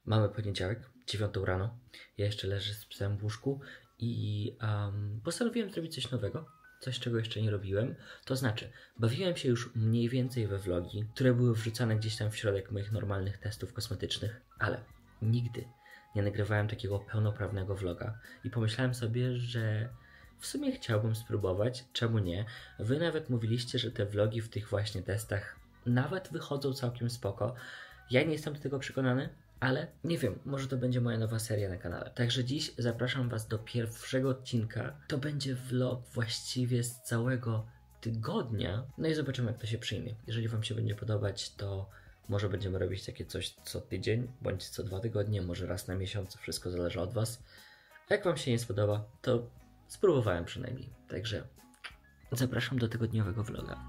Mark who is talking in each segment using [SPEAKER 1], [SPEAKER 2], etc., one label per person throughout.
[SPEAKER 1] Mamy poniedziałek, 9 rano. Ja jeszcze leżę z psem w łóżku i postanowiłem zrobić coś nowego. Coś, czego jeszcze nie robiłem. To znaczy, bawiłem się już mniej więcej we vlogi, które były wrzucane gdzieś tam w środek moich normalnych testów kosmetycznych, ale nigdy nie nagrywałem takiego pełnoprawnego vloga i pomyślałem sobie, że w sumie chciałbym spróbować, czemu nie? Wy nawet mówiliście, że te vlogi w tych właśnie testach nawet wychodzą całkiem spoko. Ja nie jestem do tego przekonany, ale nie wiem, może to będzie moja nowa seria na kanale. Także dziś zapraszam Was do pierwszego odcinka. To będzie vlog właściwie z całego tygodnia. No i zobaczymy, jak to się przyjmie. Jeżeli Wam się będzie podobać, to może będziemy robić takie coś co tydzień, bądź co 2 tygodnie, może raz na miesiąc. Wszystko zależy od Was. A jak Wam się nie spodoba, to spróbowałem przynajmniej. Także zapraszam do tygodniowego vloga.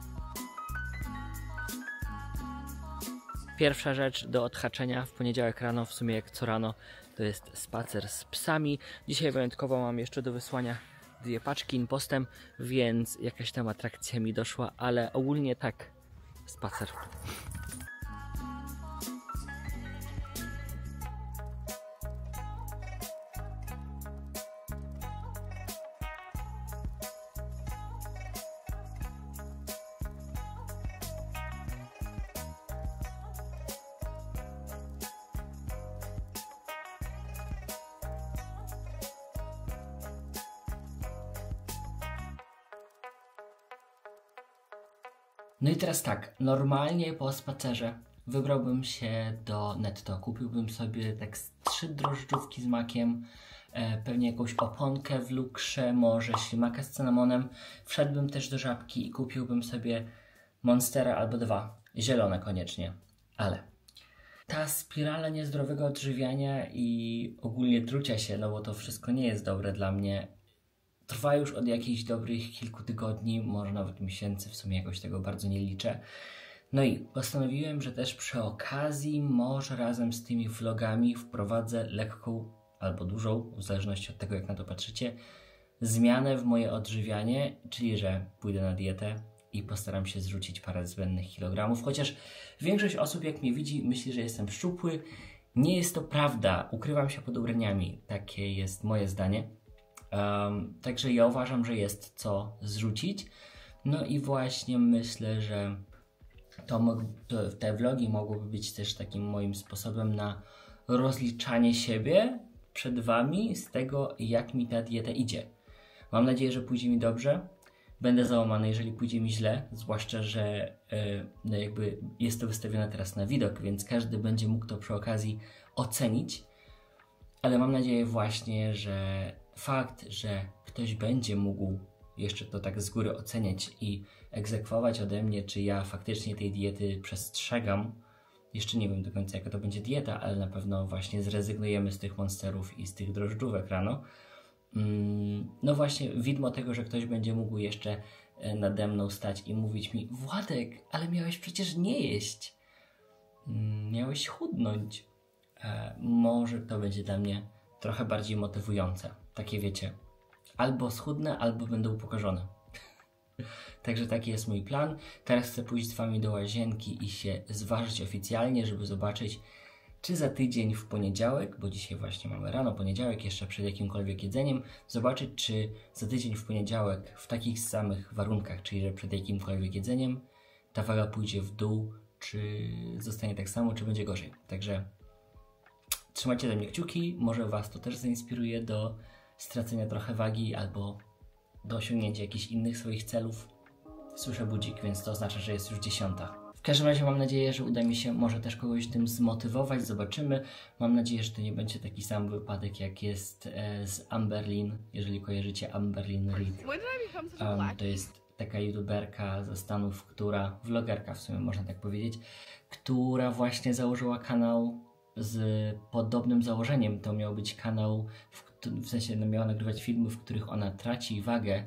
[SPEAKER 1] Pierwsza rzecz do odhaczenia w poniedziałek rano, w sumie jak co rano, to jest spacer z psami. Dzisiaj wyjątkowo mam jeszcze do wysłania 2 paczki impostem, więc jakaś tam atrakcja mi doszła, ale ogólnie tak, spacer. No i teraz tak, normalnie po spacerze wybrałbym się do Netto, kupiłbym sobie tak 3 drożdżówki z makiem, pewnie jakąś oponkę w lukrze, może ślimaka z cynamonem, wszedłbym też do Żabki i kupiłbym sobie Monstera albo 2, zielone koniecznie, ale ta spirala niezdrowego odżywiania i ogólnie trucia się, no bo to wszystko nie jest dobre dla mnie, trwa już od jakichś dobrych kilku tygodni, może nawet miesięcy, w sumie jakoś tego bardzo nie liczę. No i postanowiłem, że też przy okazji może razem z tymi vlogami wprowadzę lekką albo dużą, w zależności od tego jak na to patrzycie, zmianę w moje odżywianie, czyli że pójdę na dietę i postaram się zrzucić parę zbędnych kilogramów, chociaż większość osób jak mnie widzi myśli, że jestem szczupły. Nie jest to prawda, ukrywam się pod ubraniami, takie jest moje zdanie. Także ja uważam, że jest co zrzucić. No i właśnie myślę, że te vlogi mogłyby być też takim moim sposobem na rozliczanie siebie przed Wami z tego, jak mi ta dieta idzie. Mam nadzieję, że pójdzie mi dobrze. Będę załamany, jeżeli pójdzie mi źle, zwłaszcza, że no jakby jest to wystawione teraz na widok, więc każdy będzie mógł to przy okazji ocenić. Ale mam nadzieję właśnie, że fakt, że ktoś będzie mógł jeszcze to tak z góry oceniać i egzekwować ode mnie, czy ja faktycznie tej diety przestrzegam. Jeszcze nie wiem do końca, jaka to będzie dieta, ale na pewno właśnie zrezygnujemy z tych monsterów i z tych drożdżówek rano. No właśnie widmo tego, że ktoś będzie mógł jeszcze nade mną stać i mówić mi: Władek, ale miałeś przecież nie jeść. Miałeś chudnąć. Może to będzie dla mnie trochę bardziej motywujące. Takie wiecie, albo schudnę, albo będę upokorzony. Także taki jest mój plan. Teraz chcę pójść z Wami do łazienki i się zważyć oficjalnie, żeby zobaczyć, czy za tydzień w poniedziałek, bo dzisiaj właśnie mamy rano, poniedziałek, jeszcze przed jakimkolwiek jedzeniem, zobaczyć, czy za tydzień w poniedziałek w takich samych warunkach, czyli że przed jakimkolwiek jedzeniem, ta waga pójdzie w dół, czy zostanie tak samo, czy będzie gorzej. Także trzymajcie za mnie kciuki, może Was to też zainspiruje do stracenia trochę wagi albo do osiągnięcia jakichś innych swoich celów. Słyszę budzik, więc to oznacza, że jest już 10. W każdym razie mam nadzieję, że uda mi się może też kogoś tym zmotywować, zobaczymy. Mam nadzieję, że to nie będzie taki sam wypadek jak jest z Amberlin, jeżeli kojarzycie Amberlin Reed. To jest taka youtuberka ze Stanów, vlogerka w sumie można tak powiedzieć, która właśnie założyła kanał z podobnym założeniem. To miał być kanał, w sensie miała nagrywać filmy, w których ona traci wagę,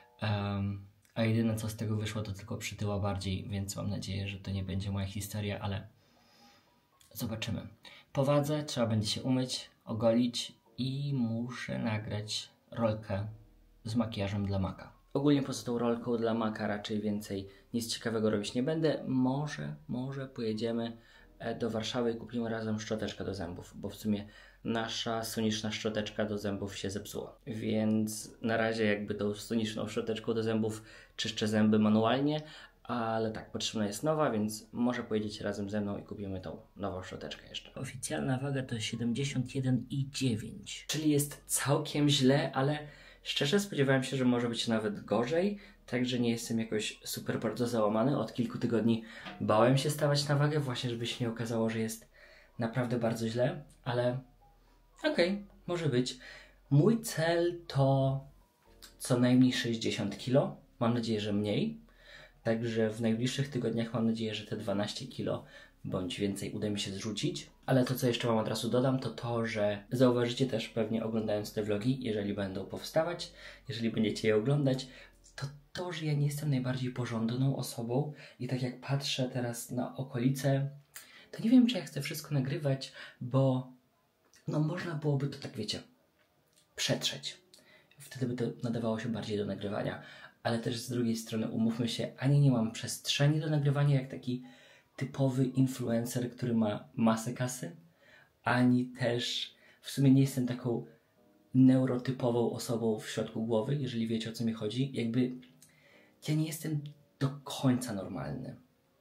[SPEAKER 1] a jedyne co z tego wyszło, to tylko przytyła bardziej, więc mam nadzieję, że to nie będzie moja historia, ale zobaczymy. Po wadze trzeba będzie się umyć, ogolić i muszę nagrać rolkę z makijażem dla Maka. Ogólnie poza tą rolką dla Maka raczej więcej nic ciekawego robić nie będę. Może pojedziemy do Warszawy i kupimy razem szczoteczkę do zębów, bo w sumie nasza soniczna szczoteczka do zębów się zepsuła. Więc na razie jakby tą soniczną szczoteczką do zębów czyszczę zęby manualnie, ale tak, potrzebna jest nowa, więc może pojedziecie razem ze mną i kupimy tą nową szczoteczkę jeszcze. Oficjalna waga to 71,9, czyli jest całkiem źle, ale szczerze spodziewałem się, że może być nawet gorzej, także nie jestem jakoś super bardzo załamany. Od kilku tygodni bałem się stawać na wagę, właśnie żeby się nie okazało, że jest naprawdę bardzo źle, ale okej, może być. Mój cel to co najmniej 60 kg, mam nadzieję, że mniej. Także w najbliższych tygodniach mam nadzieję, że te 12 kg bądź więcej uda mi się zrzucić. Ale to, co jeszcze Wam od razu dodam, to to, że zauważycie też pewnie oglądając te vlogi, jeżeli będą powstawać, jeżeli będziecie je oglądać, to, że ja nie jestem najbardziej porządną osobą i tak jak patrzę teraz na okolice, to nie wiem, czy ja chcę wszystko nagrywać, bo no można byłoby to tak, wiecie, przetrzeć. Wtedy by to nadawało się bardziej do nagrywania. Ale też z drugiej strony umówmy się, ani nie mam przestrzeni do nagrywania jak taki typowy influencer, który ma masę kasy, ani też w sumie nie jestem taką neurotypową osobą w środku głowy, jeżeli wiecie, o co mi chodzi. Jakby ja nie jestem do końca normalny.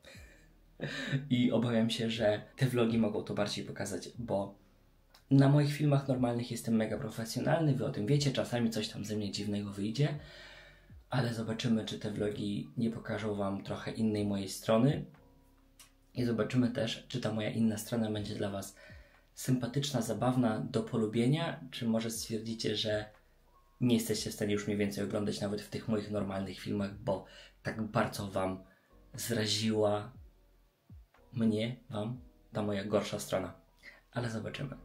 [SPEAKER 1] I obawiam się, że te vlogi mogą to bardziej pokazać, bo na moich filmach normalnych jestem mega profesjonalny, wy o tym wiecie, czasami coś tam ze mnie dziwnego wyjdzie, ale zobaczymy, czy te vlogi nie pokażą Wam trochę innej mojej strony i zobaczymy też, czy ta moja inna strona będzie dla Was sympatyczna, zabawna, do polubienia, czy może stwierdzicie, że nie jesteście w stanie już mniej więcej oglądać nawet w tych moich normalnych filmach, bo tak bardzo Wam zraziła Wam ta moja gorsza strona. Ale zobaczymy.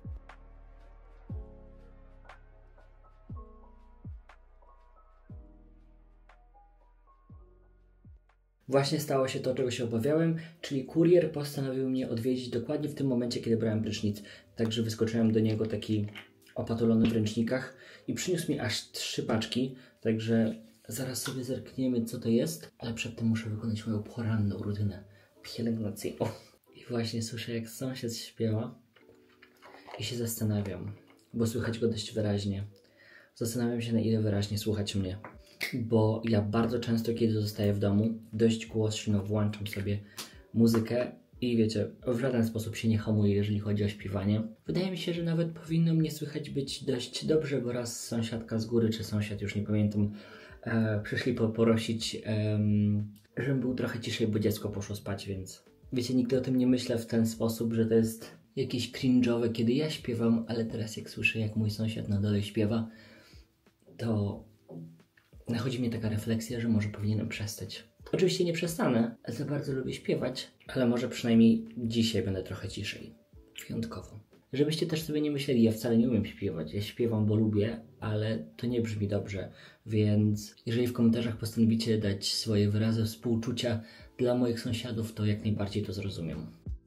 [SPEAKER 1] Właśnie stało się to, czego się obawiałem, czyli kurier postanowił mnie odwiedzić dokładnie w tym momencie, kiedy brałem prysznic. Także wyskoczyłem do niego taki opatulony w ręcznikach i przyniósł mi aż 3 paczki. Także zaraz sobie zerkniemy, co to jest. Ale przedtem muszę wykonać moją poranną rutynę pielęgnacyjną. I właśnie słyszę, jak sąsiad śpiewa i się zastanawiam, bo słychać go dość wyraźnie. Zastanawiam się, na ile wyraźnie słuchać mnie. Bo ja bardzo często, kiedy zostaję w domu, dość głośno włączam sobie muzykę i wiecie, w żaden sposób się nie hamuję, jeżeli chodzi o śpiewanie. Wydaje mi się, że nawet powinno mnie słychać być dość dobrze, bo raz sąsiadka z góry, czy sąsiad, już nie pamiętam, przyszli poprosić, żebym był trochę ciszej, bo dziecko poszło spać, więc wiecie, nigdy o tym nie myślę w ten sposób, że to jest jakieś cringe'owe, kiedy ja śpiewam, ale teraz jak słyszę, jak mój sąsiad na dole śpiewa, to nachodzi mnie taka refleksja, że może powinienem przestać. Oczywiście nie przestanę, za bardzo lubię śpiewać, ale może przynajmniej dzisiaj będę trochę ciszej. Wyjątkowo. Żebyście też sobie nie myśleli, ja wcale nie umiem śpiewać. Ja śpiewam, bo lubię, ale to nie brzmi dobrze. Więc jeżeli w komentarzach postanowicie dać swoje wyrazy współczucia dla moich sąsiadów, to jak najbardziej to zrozumiem.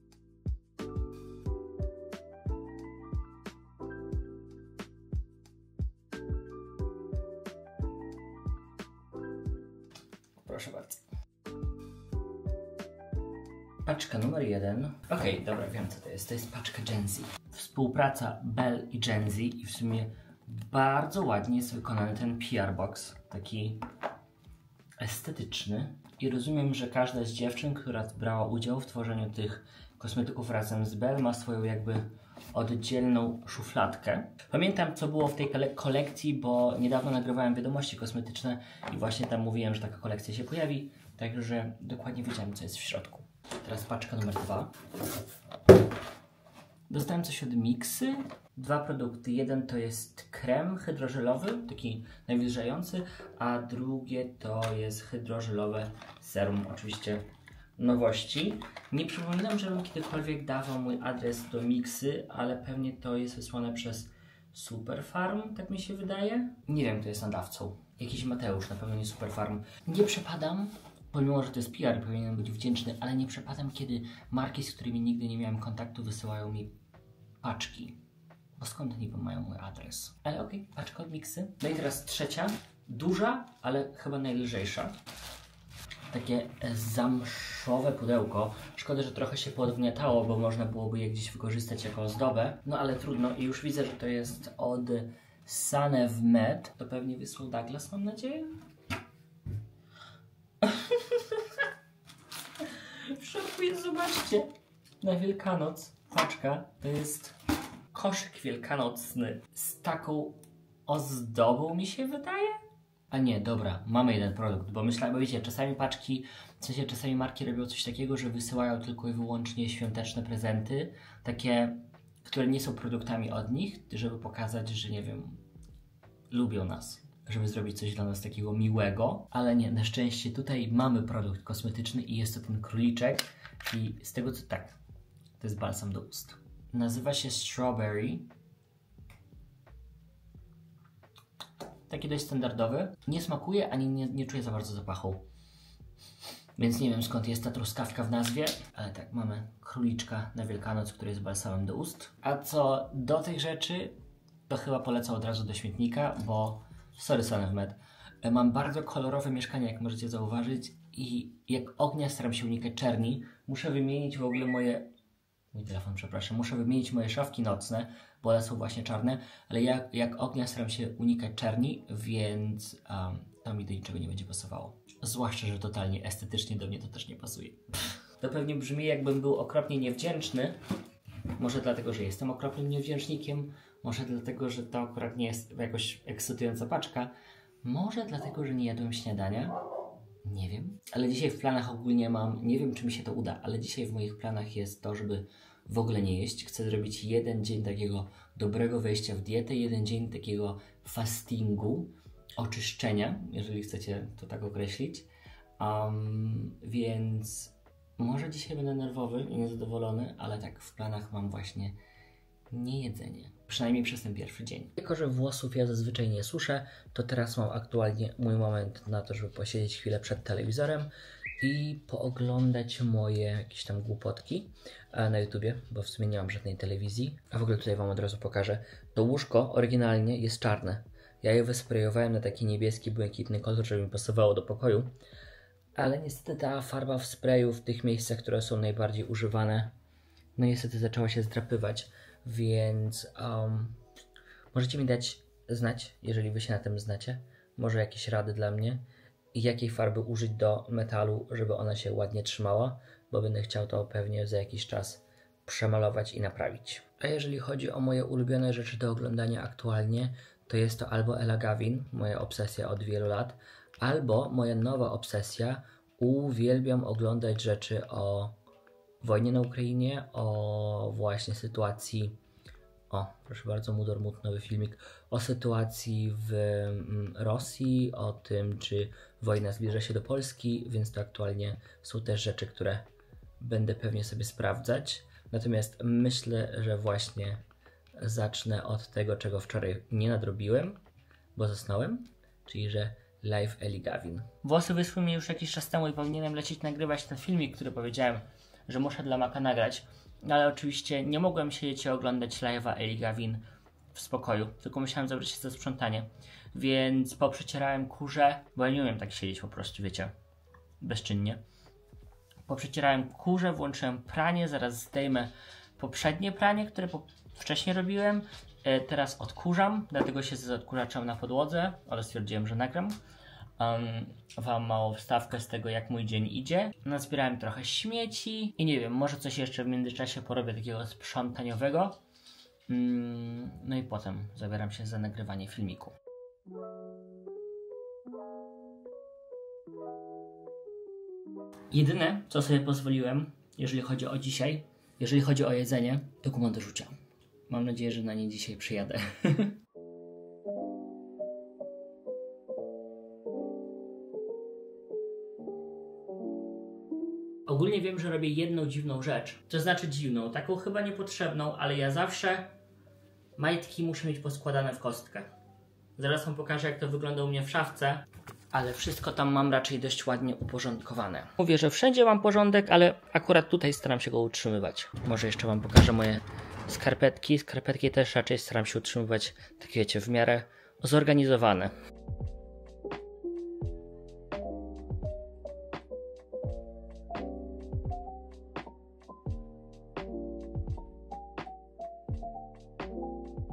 [SPEAKER 1] Proszę bardzo. Paczka numer 1. Okej, dobra, wiem co to jest. To jest paczka Gen Z. Współpraca Belle i Gen Z i w sumie bardzo ładnie jest wykonany ten PR box. Taki estetyczny. I rozumiem, że każda z dziewczyn, która brała udział w tworzeniu tych kosmetyków razem z Belle, ma swoją jakby oddzielną szufladkę. Pamiętam, co było w tej kolekcji, bo niedawno nagrywałem wiadomości kosmetyczne i właśnie tam mówiłem, że taka kolekcja się pojawi, także dokładnie wiedziałem, co jest w środku. Teraz paczka numer 2. Dostałem coś od Mixy. 2 produkty. Jeden to jest krem hydrożelowy, taki nawilżający, a drugie to jest hydrożelowe serum, oczywiście nowości. Nie przypominam, żebym kiedykolwiek dawał mój adres do Mixy, ale pewnie to jest wysłane przez Superfarm, tak mi się wydaje. Nie wiem, kto jest nadawcą. Jakiś Mateusz, na pewno nie Superfarm. Nie przepadam, pomimo, że to jest PR, powinienem być wdzięczny, ale nie przepadam, kiedy marki, z którymi nigdy nie miałem kontaktu, wysyłają mi paczki. Bo skąd niby mają mój adres? Ale okej, paczka od Mixy. No i teraz trzecia, duża, ale chyba najlżejsza. takie zamszowe pudełko. Szkoda, że trochę się podgniatało, bo można byłoby je gdzieś wykorzystać jako ozdobę. No ale trudno i już widzę, że to jest od Sanev Med. To pewnie wysłał Douglas, mam nadzieję. W szoku jest, zobaczcie. Na Wielkanoc paczka to jest koszyk wielkanocny z taką ozdobą, mi się wydaje. A nie, dobra, mamy jeden produkt, bo myślałem, bo wiecie, czasami paczki, w sensie czasami marki robią coś takiego, że wysyłają tylko i wyłącznie świąteczne prezenty, takie, które nie są produktami od nich, żeby pokazać, że nie wiem, lubią nas, żeby zrobić coś dla nas takiego miłego, ale nie, na szczęście tutaj mamy produkt kosmetyczny i jest to ten króliczek i z tego co tak, to jest balsam do ust. Nazywa się Strawberry. Taki dość standardowy. Nie smakuje, ani nie czuję za bardzo zapachu. Więc nie wiem skąd jest ta truskawka w nazwie. Ale tak, mamy króliczka na Wielkanoc, który jest balsamem do ust. A co do tych rzeczy, to chyba polecam od razu do śmietnika, bo sorry Sanev Med. Mam bardzo kolorowe mieszkanie, jak możecie zauważyć. I jak ognia staram się unikać czerni. Muszę wymienić w ogóle mój telefon, przepraszam. Muszę wymienić moje szafki nocne, bo one są właśnie czarne, ale jak ognia staram się unikać czerni, więc to mi do niczego nie będzie pasowało. Zwłaszcza, że totalnie estetycznie do mnie to też nie pasuje. To pewnie brzmi, jakbym był okropnie niewdzięczny. Może dlatego, że jestem okropnym niewdzięcznikiem, może dlatego, że to akurat nie jest jakoś ekscytująca paczka, może dlatego, że nie jadłem śniadania. Nie wiem, ale dzisiaj w planach ogólnie mam, nie wiem czy mi się to uda, ale dzisiaj w moich planach jest to, żeby w ogóle nie jeść. Chcę zrobić jeden dzień takiego dobrego wejścia w dietę, jeden dzień takiego fastingu, oczyszczenia, jeżeli chcecie to tak określić. Więc może dzisiaj będę nerwowy i niezadowolony, ale tak w planach mam właśnie niejedzenie. Przynajmniej przez ten pierwszy dzień. Jako że włosów ja zazwyczaj nie suszę, to teraz mam aktualnie mój moment na to, żeby posiedzieć chwilę przed telewizorem i pooglądać moje jakieś tam głupotki na YouTubie, bo w sumie nie mam żadnej telewizji. A w ogóle tutaj wam od razu pokażę. To łóżko oryginalnie jest czarne. Ja je wysprejowałem na taki niebieski, błękitny kolor, żeby mi pasowało do pokoju. Ale niestety ta farba w sprayu w tych miejscach, które są najbardziej używane, no niestety zaczęła się zdrapywać. Więc możecie mi dać znać, jeżeli wy się na tym znacie, może jakieś rady dla mnie i jakiej farby użyć do metalu, żeby ona się ładnie trzymała, bo będę chciał to pewnie za jakiś czas przemalować i naprawić. A jeżeli chodzi o moje ulubione rzeczy do oglądania aktualnie, to jest to albo Ella Gavin, moja obsesja od wielu lat, albo moja nowa obsesja, uwielbiam oglądać rzeczy o wojnie na Ukrainie, o właśnie sytuacji, proszę bardzo, Mudormut, nowy filmik, o sytuacji w Rosji, o tym, czy wojna zbliża się do Polski, więc to aktualnie są też rzeczy, które będę pewnie sobie sprawdzać. Natomiast myślę, że właśnie zacznę od tego, czego wczoraj nie nadrobiłem, bo zasnąłem, czyli że live Ellie Gavin. Włosy wyschły mi już jakiś czas temu i powinienem lecieć nagrywać ten filmik, który powiedziałem, że muszę dla Maka nagrać, ale oczywiście nie mogłem siedzieć i oglądać live'a Ellie Gavin w spokoju, tylko musiałem zabrać się za sprzątanie, więc poprzecierałem kurze, bo ja nie umiem tak siedzieć po prostu, wiecie, bezczynnie. Poprzecierałem kurze, włączyłem pranie, zaraz zdejmę poprzednie pranie, które wcześniej robiłem, teraz odkurzam, dlatego siedzę z odkurzaczem na podłodze, ale stwierdziłem, że nagram. Wam małą wstawkę z tego, jak mój dzień idzie. Nazbierałem trochę śmieci i nie wiem, może coś jeszcze w międzyczasie porobię takiego sprzątaniowego. No i potem zabieram się za nagrywanie filmiku. Jedyne, co sobie pozwoliłem, jeżeli chodzi o dzisiaj, jeżeli chodzi o jedzenie, to guma do rzucia. Mam nadzieję, że na nie dzisiaj przyjadę. Ogólnie wiem, że robię jedną dziwną rzecz. To znaczy dziwną, taką chyba niepotrzebną, ale ja zawsze majtki muszę mieć poskładane w kostkę. Zaraz wam pokażę, jak to wygląda u mnie w szafce, ale wszystko tam mam raczej dość ładnie uporządkowane. Mówię, że wszędzie mam porządek, ale akurat tutaj staram się go utrzymywać. Może jeszcze wam pokażę moje skarpetki. Skarpetki też raczej staram się utrzymywać, tak wiecie, w miarę zorganizowane.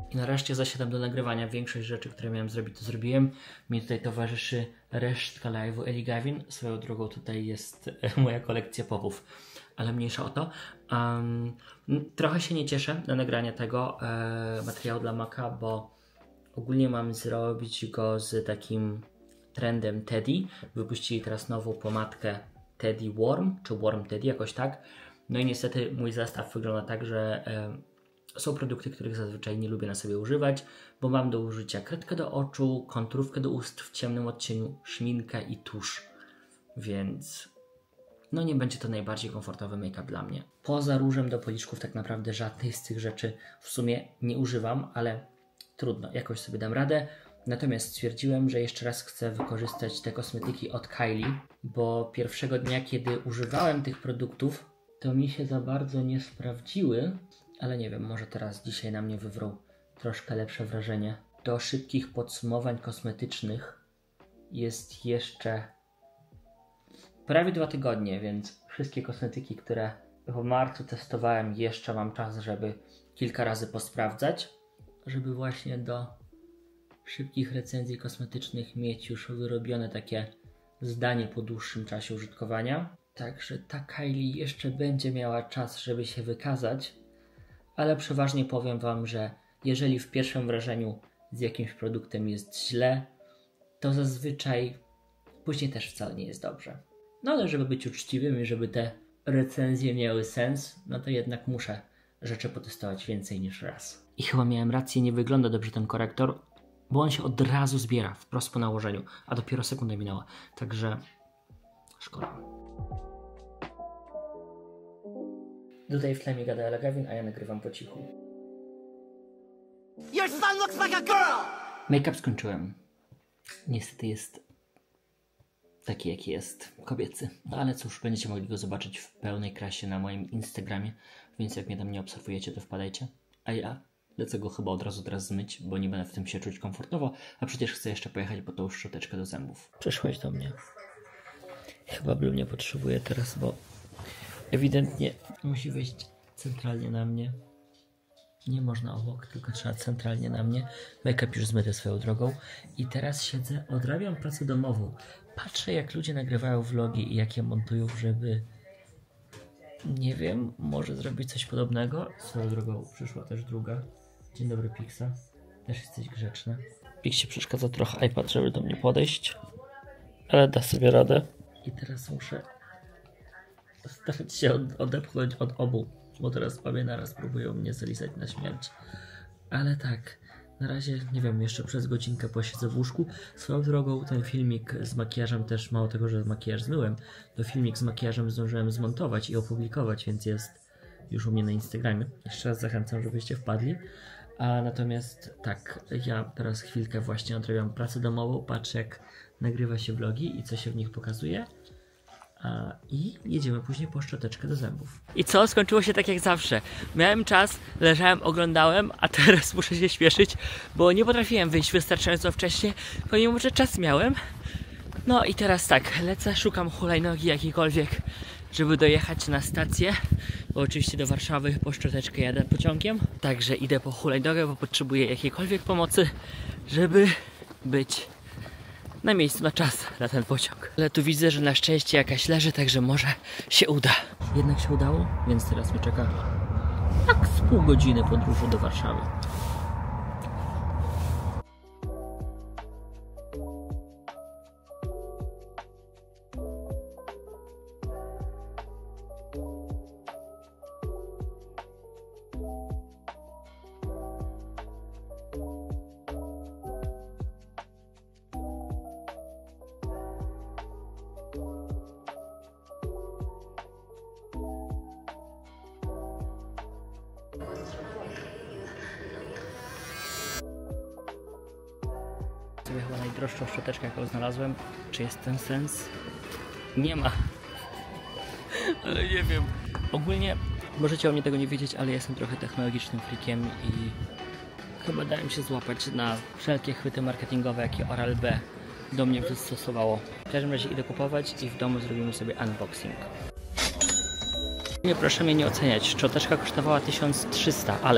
[SPEAKER 1] I nareszcie zasiadam do nagrywania. Większość rzeczy, które miałem zrobić, to zrobiłem. Mi tutaj towarzyszy resztka live'u Ellie Gavin. Swoją drogą tutaj jest moja kolekcja popów, ale mniejsza o to. Trochę się nie cieszę na nagranie tego materiału dla Maca, bo ogólnie mam zrobić go z takim trendem Teddy. Wypuścili teraz nową pomadkę Teddy Warm, czy Warm Teddy, jakoś tak. No i niestety mój zestaw wygląda tak, że są produkty, których zazwyczaj nie lubię na sobie używać, bo mam do użycia kredkę do oczu, konturówkę do ust w ciemnym odcieniu, szminkę i tusz. Więc no nie będzie to najbardziej komfortowy make-up dla mnie. Poza różem do policzków tak naprawdę żadnej z tych rzeczy w sumie nie używam, ale trudno, jakoś sobie dam radę. Natomiast stwierdziłem, że jeszcze raz chcę wykorzystać te kosmetyki od Kylie, bo pierwszego dnia, kiedy używałem tych produktów, to mi się za bardzo nie sprawdziły, ale nie wiem, może teraz dzisiaj na mnie wywrą troszkę lepsze wrażenie. Do szybkich podsumowań kosmetycznych jest jeszcze prawie 2 tygodnie, więc wszystkie kosmetyki, które w marcu testowałem, jeszcze mam czas, żeby kilka razy posprawdzać, żeby właśnie do szybkich recenzji kosmetycznych mieć już wyrobione takie zdanie po dłuższym czasie użytkowania. Także ta Kylie jeszcze będzie miała czas, żeby się wykazać, ale przeważnie powiem Wam, że jeżeli w pierwszym wrażeniu z jakimś produktem jest źle, to zazwyczaj później też wcale nie jest dobrze. No ale żeby być uczciwym i żeby te recenzje miały sens, no to jednak muszę rzeczy potestować więcej niż raz. I chyba miałem rację, nie wygląda dobrze ten korektor, bo on się od razu zbiera wprost po nałożeniu, a dopiero sekunda minęła. Także szkoda. Tutaj w tle mi gada Ellie Gavin, a ja nagrywam po cichu. Your son looks like a girl! Make-up skończyłem. Niestety jest taki, jaki jest, kobiecy. No ale cóż, będziecie mogli go zobaczyć w pełnej krasie na moim Instagramie, więc jak mnie tam nie obserwujecie, to wpadajcie. A ja lecę go chyba od razu teraz zmyć, bo nie będę w tym się czuć komfortowo, a przecież chcę jeszcze pojechać po tą szczoteczkę do zębów. Przyszłeś do mnie. Chyba Blue mnie potrzebuje teraz, bo ewidentnie musi wyjść centralnie na mnie. Nie można obok, tylko trzeba centralnie na mnie. Make-up już zmyty swoją drogą. I teraz siedzę, odrabiam pracę domową. Patrzę, jak ludzie nagrywają vlogi i jak je montują, żeby... Nie wiem, może zrobić coś podobnego. Swoją drogą przyszła też druga. Dzień dobry, Pixa. Też jesteś grzeczna. Pixie przeszkadza trochę iPad, żeby do mnie podejść. Ale da sobie radę. I teraz muszę starać się odepchnąć od obu, bo teraz obie naraz próbują mnie zalizać na śmierć. Ale tak, na razie, nie wiem, jeszcze przez godzinkę posiedzę w łóżku. Swoją drogą ten filmik z makijażem też, mało tego, że makijaż zmyłem, to filmik z makijażem zdążyłem zmontować i opublikować, więc jest już u mnie na Instagramie. Jeszcze raz zachęcam, żebyście wpadli. A natomiast tak, ja teraz chwilkę właśnie odrabiam pracę domową, patrzę jak nagrywa się vlogi i co się w nich pokazuje. I jedziemy później po szczoteczkę do zębów. I co? Skończyło się tak jak zawsze. Miałem czas, leżałem, oglądałem, a teraz muszę się śpieszyć, bo nie potrafiłem wyjść wystarczająco wcześnie, pomimo że czas miałem. No i teraz tak, lecę, szukam hulajnogi jakiejkolwiek, żeby dojechać na stację, bo oczywiście do Warszawy po szczoteczkę jadę pociągiem. Także idę po hulajnogę, bo potrzebuję jakiejkolwiek pomocy, żeby być na miejscu na czas na ten pociąg. Ale tu widzę, że na szczęście jakaś leży, także może się uda. Jednak się udało, więc teraz mnie czeka tak z pół godziny podróży do Warszawy. Sobie chyba najdroższą szczoteczkę, jaką znalazłem. Czy jest ten sens? Nie ma. Ale nie wiem. Ogólnie możecie o mnie tego nie wiedzieć, ale jestem trochę technologicznym freakiem i chyba dałem się złapać na wszelkie chwyty marketingowe, jakie Oral-B do mnie wystosowało. W każdym razie idę kupować i w domu zrobimy sobie unboxing. Nie, proszę mnie nie oceniać. Szczoteczka kosztowała 1300, ale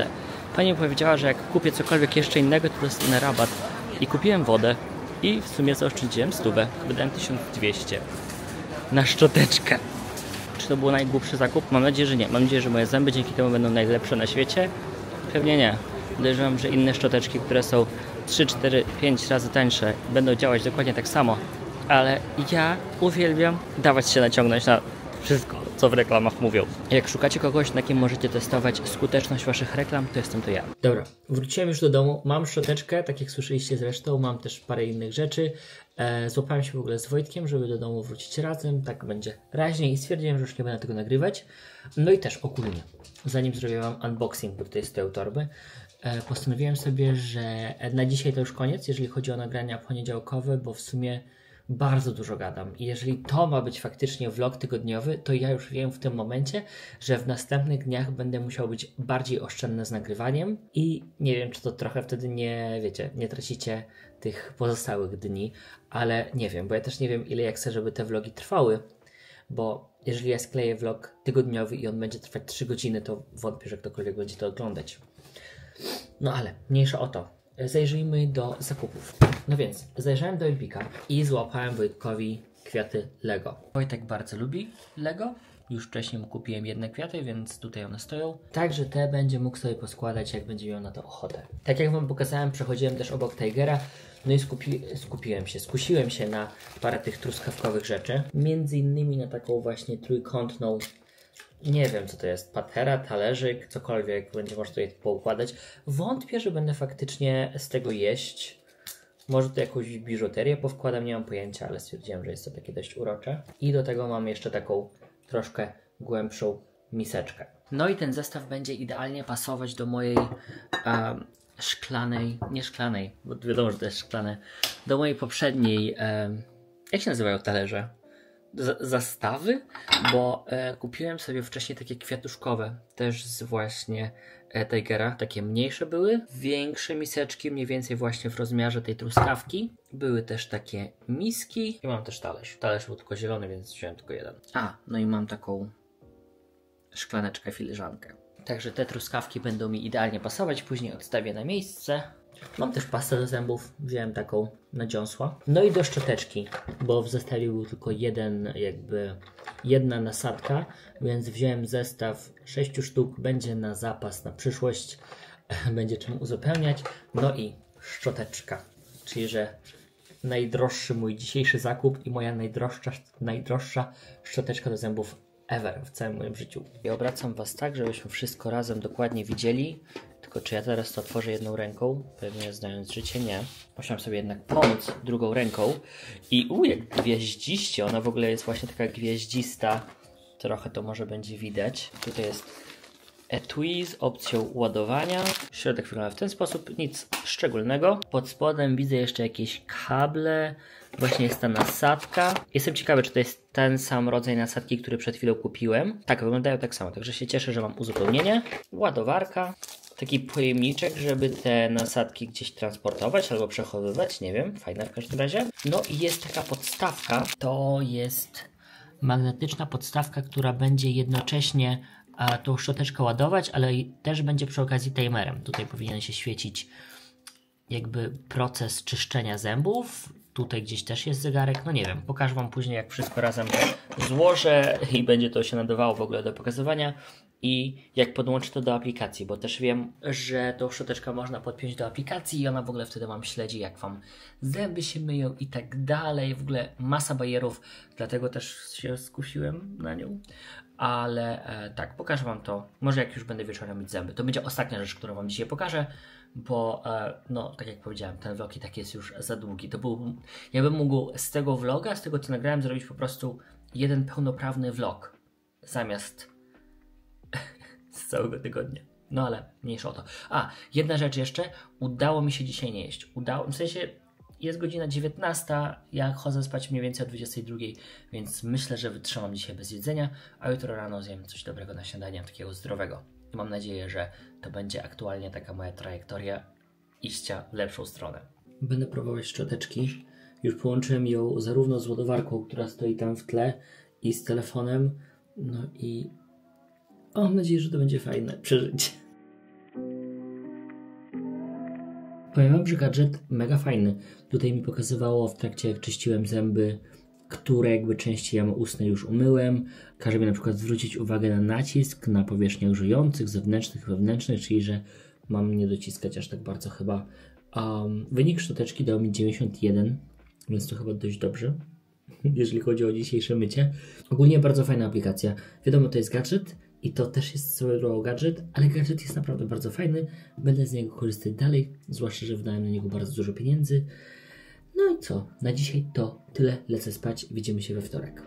[SPEAKER 1] Pani powiedziała, że jak kupię cokolwiek jeszcze innego, to dostanę rabat. I kupiłem wodę i w sumie zaoszczędziłem 100. Wydałem 1200 na szczoteczkę. Czy to był najgłupszy zakup? Mam nadzieję, że nie. Mam nadzieję, że moje zęby dzięki temu będą najlepsze na świecie. Pewnie nie. Podejrzewam, że inne szczoteczki, które są 3, 4, 5 razy tańsze, będą działać dokładnie tak samo. Ale ja uwielbiam dawać się naciągnąć na wszystko, co w reklamach mówią. Jak szukacie kogoś, na kim możecie testować skuteczność waszych reklam, to jestem to ja. Dobra, wróciłem już do domu. Mam szczoteczkę, tak jak słyszeliście zresztą. Mam też parę innych rzeczy. Złapałem się w ogóle z Wojtkiem, żeby do domu wrócić razem. Tak będzie raźniej i stwierdziłem, że już nie będę tego nagrywać. No i też ogólnie, zanim zrobię wam unboxing, bo tutaj stoją torby, postanowiłem sobie, że na dzisiaj to już koniec, jeżeli chodzi o nagrania poniedziałkowe, bo w sumie bardzo dużo gadam. I jeżeli to ma być faktycznie vlog tygodniowy, to ja już wiem w tym momencie, że w następnych dniach będę musiał być bardziej oszczędny z nagrywaniem i nie wiem, czy to trochę wtedy nie, wiecie, nie tracicie tych pozostałych dni, ale nie wiem, bo ja też nie wiem, ile ja chcę, żeby te vlogi trwały, bo jeżeli ja skleję vlog tygodniowy i on będzie trwać 3 godziny, to wątpię, że ktokolwiek będzie to oglądać. No ale mniejsza o to. Zajrzyjmy do zakupów. No więc, zajrzałem do Empika i złapałem Wojtkowi kwiaty Lego. Wojtek bardzo lubi Lego. Już wcześniej mu kupiłem jedne kwiaty, więc tutaj one stoją. Także te będzie mógł sobie poskładać, jak będzie miał na to ochotę. Tak jak wam pokazałem, przechodziłem też obok Tigera. No i skusiłem się na parę tych truskawkowych rzeczy. Między innymi na taką właśnie trójkątną, nie wiem co to jest, patera, talerzyk, cokolwiek będzie można tutaj poukładać. Wątpię, że będę faktycznie z tego jeść. Może tu jakąś biżuterię powkładam, nie mam pojęcia, ale stwierdziłem, że jest to takie dość urocze. I do tego mam jeszcze taką troszkę głębszą miseczkę. No i ten zestaw będzie idealnie pasować do mojej szklanej, nie szklanej, bo wiadomo, że to jest szklane, do mojej poprzedniej, jak się nazywają talerze? Zastawy, bo kupiłem sobie wcześniej takie kwiatuszkowe, też z właśnie Tigera, takie mniejsze były, większe miseczki, mniej więcej właśnie w rozmiarze tej truskawki. Były też takie miski i mam też talerz. Talerz był tylko zielony, więc wziąłem tylko jeden. No i mam taką szklaneczkę, filiżankę. Także te truskawki będą mi idealnie pasować, później odstawię na miejsce. Mam też pastę do zębów, wziąłem taką na dziąsła. No i do szczoteczki, bo w zestawie był tylko jedna nasadka, więc wziąłem zestaw 6 sztuk, będzie na zapas, na przyszłość, będzie czym uzupełniać. No i szczoteczka, czyli że najdroższy mój dzisiejszy zakup i moja najdroższa szczoteczka do zębów ever w całym moim życiu. I obracam was tak, żebyśmy wszystko razem dokładnie widzieli. Tylko czy ja teraz to otworzę jedną ręką? Pewnie znając życie, nie. Musiałem sobie jednak pomóc drugą ręką. I jak gwieździście, ona w ogóle jest właśnie taka gwieździsta. Trochę to może będzie widać. Tutaj jest etui z opcją ładowania. Środek wygląda w ten sposób, nic szczególnego. Pod spodem widzę jeszcze jakieś kable. Właśnie jest ta nasadka. Jestem ciekawy, czy to jest ten sam rodzaj nasadki, który przed chwilą kupiłem. Tak, wyglądają tak samo, także się cieszę, że mam uzupełnienie. Ładowarka. Taki pojemniczek, żeby te nasadki gdzieś transportować albo przechowywać, nie wiem, fajne w każdym razie. No i jest taka podstawka, to jest magnetyczna podstawka, która będzie jednocześnie tą szczoteczkę ładować, ale też będzie przy okazji timerem. Tutaj powinien się świecić jakby proces czyszczenia zębów. Tutaj gdzieś też jest zegarek, no nie wiem, pokażę wam później, jak wszystko razem złożę i będzie to się nadawało w ogóle do pokazywania. I jak podłączę to do aplikacji, bo też wiem, że tą szczoteczkę można podpiąć do aplikacji i ona w ogóle wtedy wam śledzi, jak wam zęby się myją i tak dalej. W ogóle masa bajerów, dlatego też się skusiłem na nią. Ale tak, pokażę wam to, może jak już będę wieczorem myć zęby. To będzie ostatnia rzecz, którą wam dzisiaj pokażę, bo no, tak jak powiedziałem, ten vlog i tak jest już za długi. Ja bym mógł z tego vloga, z tego co nagrałem, zrobić po prostu jeden pełnoprawny vlog, zamiast z całego tygodnia. No ale mniejsza o to. Jedna rzecz jeszcze. Udało mi się dzisiaj nie jeść. W sensie jest godzina 19, ja chodzę spać mniej więcej o 22, więc myślę, że wytrzymam dzisiaj bez jedzenia, a jutro rano zjem coś dobrego na śniadanie, takiego zdrowego. I mam nadzieję, że to będzie aktualnie taka moja trajektoria iścia w lepszą stronę. Będę próbować szczoteczki. Już połączyłem ją zarówno z ładowarką, która stoi tam w tle, i z telefonem. No i mam nadzieję, że to będzie fajne przeżycie. Powiem wam, że gadżet mega fajny. Tutaj mi pokazywało w trakcie jak czyściłem zęby, które jakby części jamy ustne już umyłem. Każe mi na przykład zwrócić uwagę na nacisk na powierzchniach żyjących, zewnętrznych, wewnętrznych, czyli że mam nie dociskać aż tak bardzo chyba. Wynik szczoteczki dał mi 91, więc to chyba dość dobrze, jeżeli chodzi o dzisiejsze mycie. Ogólnie bardzo fajna aplikacja. Wiadomo, to jest gadżet i to też jest swoją drogą gadżet, ale gadżet jest naprawdę bardzo fajny. Będę z niego korzystać dalej, zwłaszcza, że wydałem na niego bardzo dużo pieniędzy. No i co? Na dzisiaj to tyle. Lecę spać. Widzimy się we wtorek.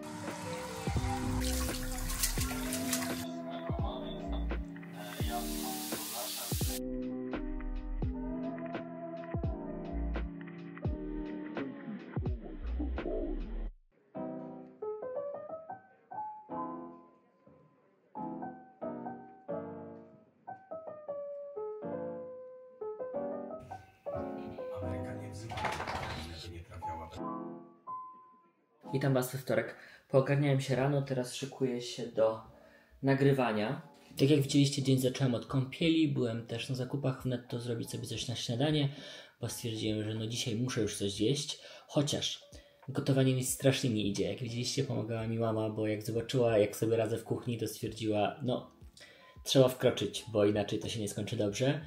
[SPEAKER 1] Witam Was we wtorek. Poogarniałem się rano, teraz szykuję się do nagrywania. Tak jak widzieliście, dzień zacząłem od kąpieli, byłem też na zakupach w Netto zrobić sobie coś na śniadanie, bo stwierdziłem, że no dzisiaj muszę już coś zjeść, chociaż gotowanie mi strasznie nie idzie. Jak widzieliście, pomagała mi mama, bo jak zobaczyła, jak sobie radzę w kuchni, to stwierdziła, no trzeba wkroczyć, bo inaczej to się nie skończy dobrze,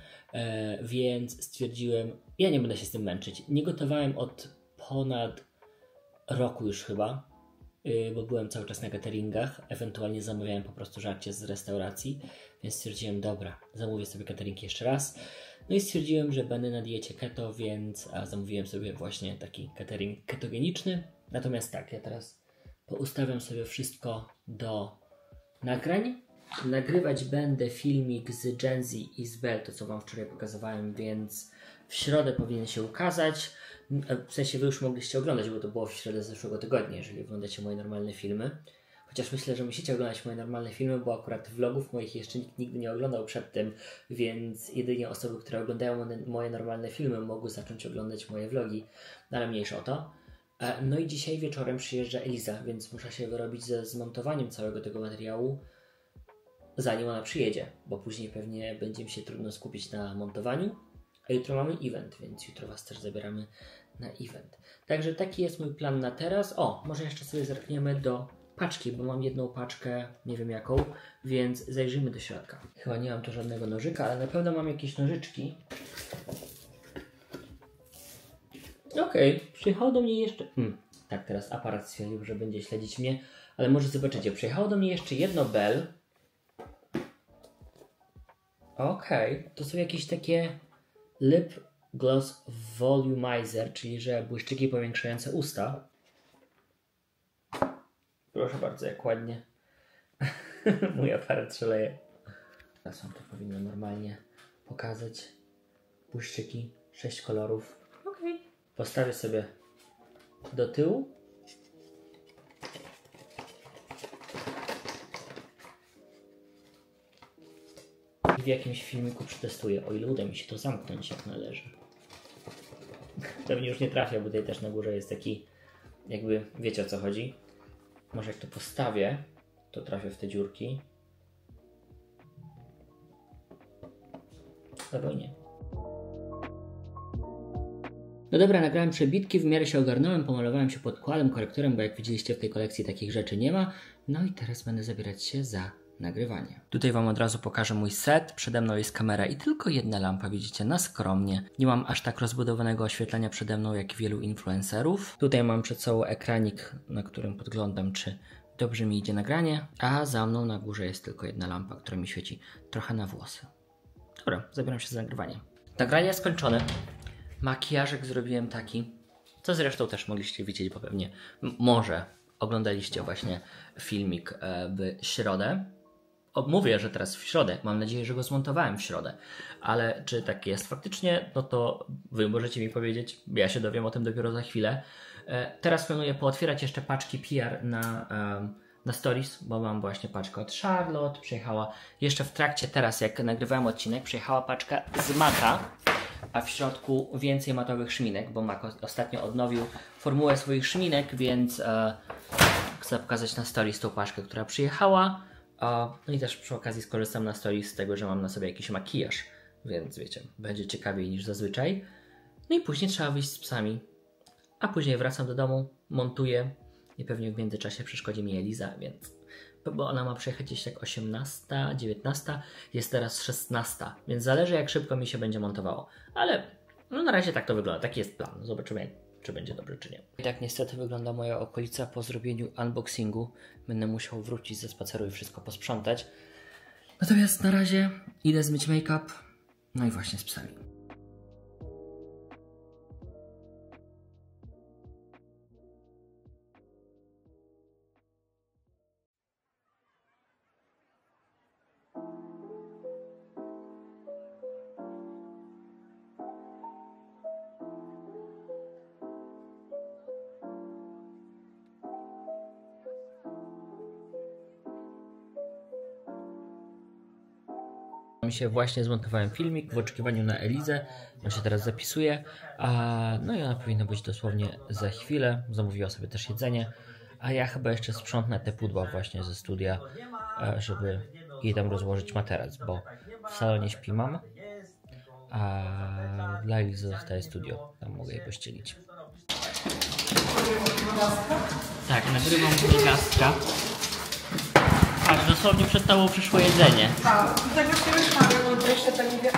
[SPEAKER 1] więc stwierdziłem, ja nie będę się z tym męczyć. Nie gotowałem od ponad roku już chyba, bo byłem cały czas na cateringach, ewentualnie zamawiałem po prostu żarcie z restauracji, więc stwierdziłem, dobra, zamówię sobie catering jeszcze raz. No i stwierdziłem, że będę na diecie keto, więc zamówiłem sobie właśnie taki catering ketogeniczny. Natomiast tak, ja teraz poustawiam sobie wszystko do nagrań. Nagrywać będę filmik z Gen Z i z Bell, to co Wam wczoraj pokazywałem, więc w środę powinien się ukazać. W sensie Wy już mogliście oglądać, bo to było w środę zeszłego tygodnia, jeżeli oglądacie moje normalne filmy. Chociaż myślę, że musicie oglądać moje normalne filmy, bo akurat vlogów moich jeszcze nikt nigdy nie oglądał przed tym, więc jedynie osoby, które oglądają moje normalne filmy, mogły zacząć oglądać moje vlogi, ale mniejsza o to. No i dzisiaj wieczorem przyjeżdża Eliza, więc muszę się wyrobić ze zmontowaniem całego tego materiału, zanim ona przyjedzie, bo później pewnie będzie mi się trudno skupić na montowaniu. A jutro mamy event, więc jutro Was też zabieramy na event. Także taki jest mój plan na teraz. O, może jeszcze sobie zerkniemy do paczki, bo mam jedną paczkę, nie wiem jaką, więc zajrzyjmy do środka. Chyba nie mam tu żadnego nożyka, ale na pewno mam jakieś nożyczki. Okej, przyjechało do mnie jeszcze... Tak, teraz aparat stwierdził, że będzie śledzić mnie, ale może zobaczycie. Przyjechało do mnie jeszcze jedno Bell. Okej, to są jakieś takie Lip Gloss Volumizer, czyli że błyszczyki powiększające usta. Proszę bardzo, jak ładnie mój aparat szaleje. Teraz wam to powinno normalnie pokazać. Błyszczyki, 6 kolorów. Okej. Postawię sobie do tyłu. I w jakimś filmiku przetestuję, o ile uda mi się to zamknąć jak należy. Pewnie już nie trafia, bo tutaj też na górze jest taki, jakby wiecie o co chodzi. Może jak to postawię, to trafię w te dziurki. Albo nie. No dobra, nagrałem przebitki, w miarę się ogarnąłem, pomalowałem się podkładem, korektorem, bo jak widzieliście w tej kolekcji takich rzeczy nie ma. No i teraz będę zabierać się za nagrywanie. Tutaj Wam od razu pokażę mój set. Przede mną jest kamera i tylko jedna lampa, widzicie, na skromnie. Nie mam aż tak rozbudowanego oświetlenia przede mną jak wielu influencerów. Tutaj mam przed sobą ekranik, na którym podglądam, czy dobrze mi idzie nagranie, a za mną na górze jest tylko jedna lampa, która mi świeci trochę na włosy. Dobra, zabieram się za nagrywanie. Nagranie skończone. Makijażek zrobiłem taki, co zresztą też mogliście widzieć, bo pewnie może oglądaliście właśnie filmik w środę. Mówię, że teraz w środę. Mam nadzieję, że go zmontowałem w środę. Ale czy tak jest faktycznie, no to Wy możecie mi powiedzieć. Ja się dowiem o tym dopiero za chwilę. Teraz planuję pootwierać jeszcze paczki PR na stories, bo mam właśnie paczkę od Charlotte. Przyjechała jeszcze w trakcie, teraz jak nagrywałem odcinek, przyjechała paczka z Maka, a w środku więcej matowych szminek, bo Mac ostatnio odnowił formułę swoich szminek, więc chcę pokazać na stories tą paczkę, która przyjechała. No i też przy okazji skorzystam na stories z tego, że mam na sobie jakiś makijaż, więc wiecie, będzie ciekawiej niż zazwyczaj. No i później trzeba wyjść z psami. A później wracam do domu, montuję i pewnie w międzyczasie przeszkodzi mi Eliza, więc... Bo ona ma przyjechać gdzieś jak 18, 19, jest teraz 16, więc zależy jak szybko mi się będzie montowało. Ale no na razie tak to wygląda, taki jest plan. Zobaczymy, czy będzie dobrze, czy nie. I tak niestety wygląda moja okolica po zrobieniu unboxingu. Będę musiał wrócić ze spaceru i wszystko posprzątać. Natomiast na razie idę zmyć make-up, no i właśnie z psami. Właśnie zmontowałem filmik w oczekiwaniu na Elizę. On się teraz zapisuje. No i ona powinna być dosłownie za chwilę. Zamówiła sobie też jedzenie. A ja chyba jeszcze sprzątnę te pudła właśnie ze studia, żeby jej tam rozłożyć materac, bo w salonie śpi mama, a dla Elizy zostaje studio. Tam mogę jej pościelić. Tak, nagrywam podcasta. Aż dosłownie przed tobą przyszło jedzenie.
[SPEAKER 2] Tego się wyszłam, bo jeszcze to nie wie.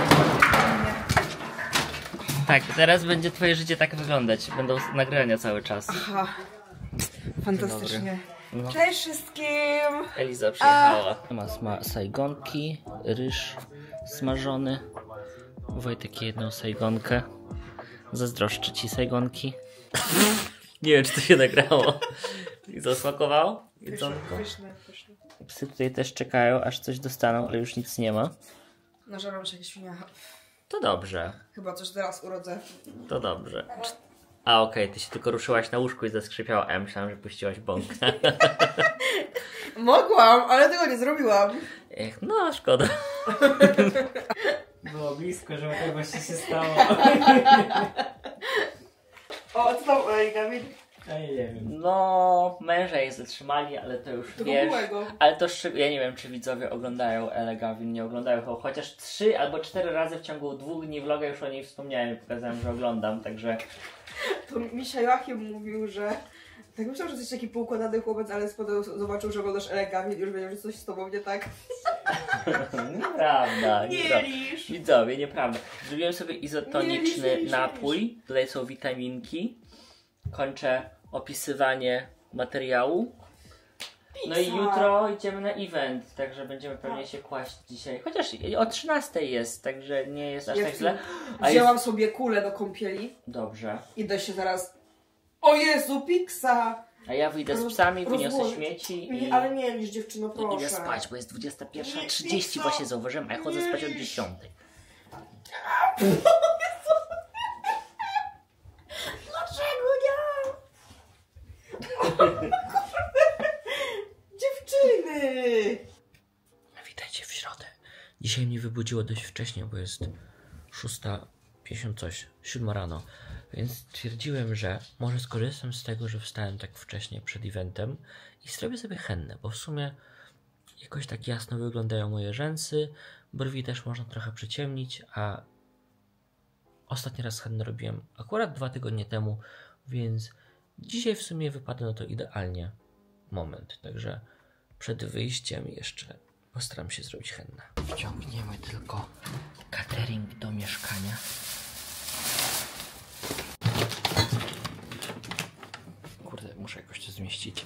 [SPEAKER 1] Tak, teraz będzie twoje życie tak wyglądać. Będą nagrania cały czas.
[SPEAKER 2] Aha, fantastycznie.
[SPEAKER 1] No.
[SPEAKER 2] Cześć wszystkim!
[SPEAKER 1] Eliza przyjechała. Ma sajgonki, ryż smażony. Wojtek jedną sajgonkę. Zazdroszczę ci sajgonki. Nie wiem, czy to się nagrało. I co, smakowało?
[SPEAKER 2] Pyszne, pyszne.
[SPEAKER 1] Psy tutaj też czekają, aż coś dostaną, ale już nic nie ma.
[SPEAKER 2] Nażaram się jak świnia.
[SPEAKER 1] To dobrze.
[SPEAKER 2] Chyba coś teraz urodzę.
[SPEAKER 1] To dobrze. A okej, ty się tylko ruszyłaś na łóżku i zaskrzypiała. Ja myślałam, że puściłaś bąka.
[SPEAKER 2] Mogłam, ale tego nie zrobiłam.
[SPEAKER 1] No szkoda. Było blisko, że tak właśnie się stało.
[SPEAKER 2] O, co tam, Kamil?
[SPEAKER 1] Ja nie wiem. No, męża jej zatrzymali, ale to już
[SPEAKER 2] Tego
[SPEAKER 1] wiesz.
[SPEAKER 2] byłego.
[SPEAKER 1] Ale to ja nie wiem, czy widzowie oglądają Elę Gawin, nie oglądają. Chociaż 3 albo 4 razy w ciągu 2 dni vloga już o niej wspomniałem i pokazałem, że oglądam, także...
[SPEAKER 2] To Misia Joachim mówił, że... Tak myślał, że jesteś taki poukładany chłopiec, ale potem zobaczył, że oglądasz Elę Gawin i już wiedział, że coś z tobą nie tak.
[SPEAKER 1] Nieprawda.
[SPEAKER 2] Nie lisz.
[SPEAKER 1] Widzowie, nieprawda. Zrobiłem sobie izotoniczny
[SPEAKER 2] Nie lisz.
[SPEAKER 1] napój. Tutaj są witaminki. Kończę opisywanie materiału. No i jutro idziemy na event, także będziemy pewnie się kłaść dzisiaj. Chociaż o 13 jest, także nie jest aż tak źle.
[SPEAKER 2] Wzięłam sobie kulę do kąpieli.
[SPEAKER 1] Dobrze.
[SPEAKER 2] Idę się zaraz... O Jezu, Pixa!
[SPEAKER 1] A ja wyjdę z psami, wyniosę śmieci i...
[SPEAKER 2] Ale nie lisz, dziewczyno, proszę.
[SPEAKER 1] I idę spać, bo jest 21:30, właśnie zauważyłem, a ja chodzę spać od 10.
[SPEAKER 2] Dlaczego nie? Dziewczyny!
[SPEAKER 1] Witajcie w środę. Dzisiaj mnie wybudziło dość wcześnie, bo jest 6:50 coś, 7 rano. Więc stwierdziłem, że może skorzystam z tego, że wstałem tak wcześnie przed eventem i zrobię sobie hennę, bo w sumie jakoś tak jasno wyglądają moje rzęsy, brwi też można trochę przyciemnić, a ostatni raz hennę robiłem akurat 2 tygodnie temu, więc dzisiaj w sumie wypada na to idealnie moment, także przed wyjściem jeszcze postaram się zrobić hennę. Wciągniemy tylko catering do mieszkania. Kurde, muszę jakoś to zmieścić.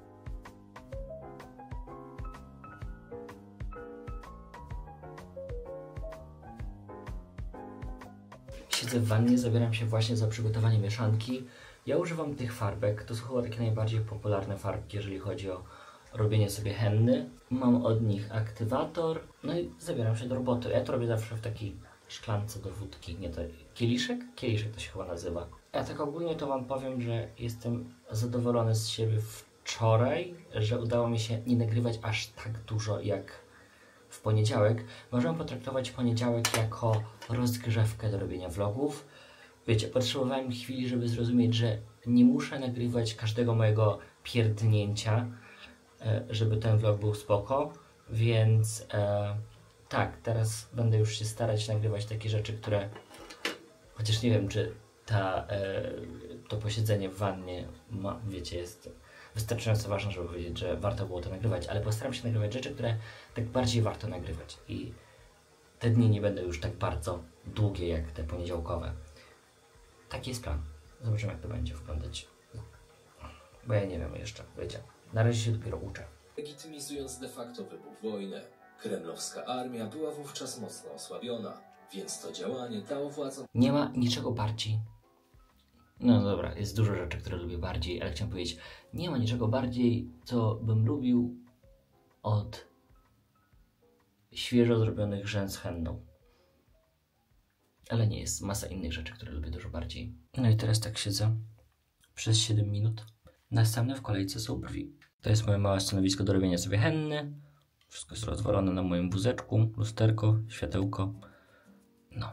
[SPEAKER 1] Siedzę w wannie, zabieram się właśnie za przygotowanie mieszanki. Ja używam tych farbek, to są chyba takie najbardziej popularne farbki, jeżeli chodzi o robienie sobie henny. Mam od nich aktywator, no i zabieram się do roboty. Ja to robię zawsze w takiej szklance do wódki, nie to kieliszek? Kieliszek to się chyba nazywa. Ja tak ogólnie to wam powiem, że jestem zadowolony z siebie wczoraj, że udało mi się nie nagrywać aż tak dużo jak w poniedziałek. Możemy potraktować poniedziałek jako rozgrzewkę do robienia vlogów. Wiecie, potrzebowałem chwili, żeby zrozumieć, że nie muszę nagrywać każdego mojego pierdnięcia, żeby ten vlog był spoko, więc tak, teraz będę już się starać nagrywać takie rzeczy, które Chociaż nie wiem, czy to posiedzenie w wannie, wiecie, jest wystarczająco ważne, żeby powiedzieć, że warto było to nagrywać, ale postaram się nagrywać rzeczy, które tak bardziej warto nagrywać i te dni nie będą już tak bardzo długie jak te poniedziałkowe. Taki jest plan. Zobaczymy, jak to będzie wyglądać. Bo ja nie wiem jeszcze, wiecie. Na razie się dopiero uczę.
[SPEAKER 3] Legitymizując de facto wybuch wojny, kremlowska armia była wówczas mocno osłabiona, więc to działanie dało władzom...
[SPEAKER 1] Nie ma niczego bardziej... No dobra, jest dużo rzeczy, które lubię bardziej, ale chciałem powiedzieć, nie ma niczego bardziej, co bym lubił od świeżo zrobionych rzęs henną. Ale nie, jest masa innych rzeczy, które lubię dużo bardziej. No i teraz tak siedzę przez 7 minut. Następne w kolejce są brwi. To jest moje małe stanowisko do robienia sobie henny. Wszystko jest rozwalone na moim wózeczku, lusterko, światełko. No.